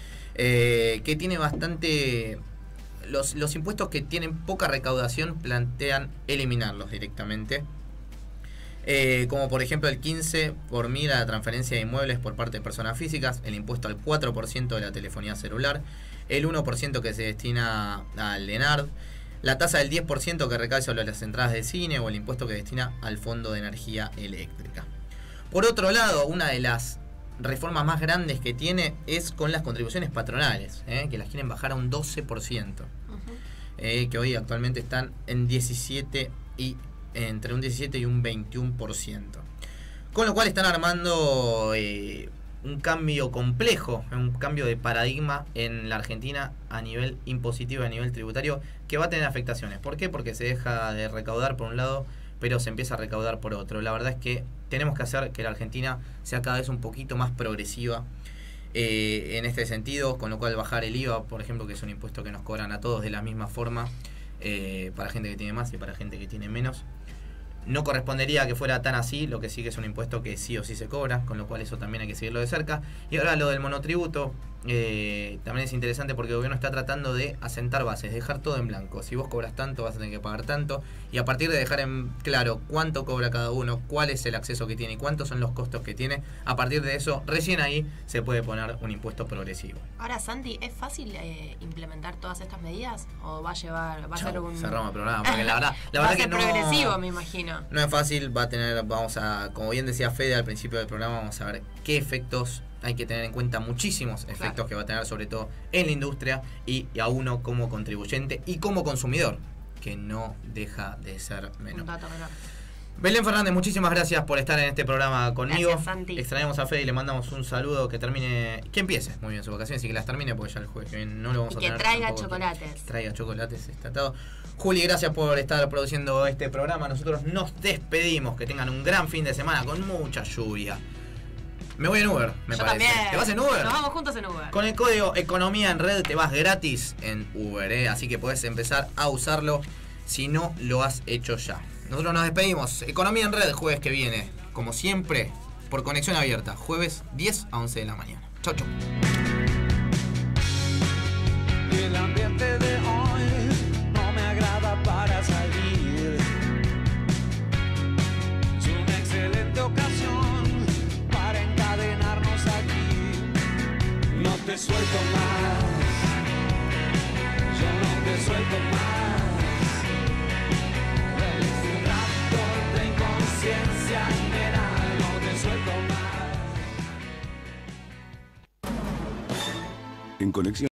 que tiene bastante... Los impuestos que tienen poca recaudación plantean eliminarlos directamente. Como por ejemplo el 15 por mil a la transferencia de inmuebles por parte de personas físicas, el impuesto al 4% de la telefonía celular, el 1% que se destina al ENARD, la tasa del 10% que recae sobre las entradas de cine o el impuesto que destina al Fondo de Energía Eléctrica. Por otro lado, una de las reformas más grandes que tiene es con las contribuciones patronales, que las quieren bajar a un 12%, que hoy actualmente están en 17 y entre un 17 y un 21%. Con lo cual están armando un cambio complejo, un cambio de paradigma en la Argentina a nivel impositivo y a nivel tributario, que va a tener afectaciones. ¿Por qué? Porque se deja de recaudar por un lado, pero se empieza a recaudar por otro. La verdad es que tenemos que hacer que la Argentina sea cada vez un poquito más progresiva en este sentido, con lo cual bajar el IVA, por ejemplo, que es un impuesto que nos cobran a todos de la misma forma, para gente que tiene más y para gente que tiene menos. No correspondería que fuera tan así, lo que sí que es un impuesto que sí o sí se cobra, con lo cual eso también hay que seguirlo de cerca. Y ahora lo del monotributo, también es interesante porque el gobierno está tratando de asentar bases, dejar todo en blanco. Si vos cobras tanto, vas a tener que pagar tanto, y a partir de dejar en claro cuánto cobra cada uno, cuál es el acceso que tiene y cuántos son los costos que tiene, a partir de eso, recién ahí se puede poner un impuesto progresivo. Ahora, Santi, ¿es fácil implementar todas estas medidas? ¿O va a ser un... Cerramos el programa, porque la verdad va a ser que no, progresivo, me imagino. No es fácil, vamos a, como bien decía Fede al principio del programa, vamos a ver qué efectos hay que tener en cuenta, muchísimos efectos, claro, que va a tener sobre todo en la industria y a uno como contribuyente y como consumidor, que no deja de ser menor. Un dato menor. Belén Fernández, muchísimas gracias por estar en este programa conmigo. Gracias, Santi. Extrañamos a Fede y le mandamos un saludo, que empiece muy bien su vacaciones y que las termine, porque ya el jueves que viene no lo vamos a tener. Y que traiga chocolates. Que traiga chocolates, está atado. Juli, gracias por estar produciendo este programa. Nosotros nos despedimos, que tengan un gran fin de semana con mucha lluvia. Me voy en Uber, me Yo parece. También. ¿Te vas en Uber? Nos vamos juntos en Uber. Con el código Economía en Red te vas gratis en Uber, así que podés empezar a usarlo si no lo has hecho ya. Nosotros nos despedimos. Economía en Red, jueves que viene, como siempre, por conexión abierta, jueves 10 a 11 de la mañana. Chau, chau. Y el ambiente de hoy no me agrada para salir. Es una excelente ocasión para encadenarnos aquí. No te suelto más, yo no te suelto más. Es un rato de inconsciencia, nena, no te suelto más. En Conexión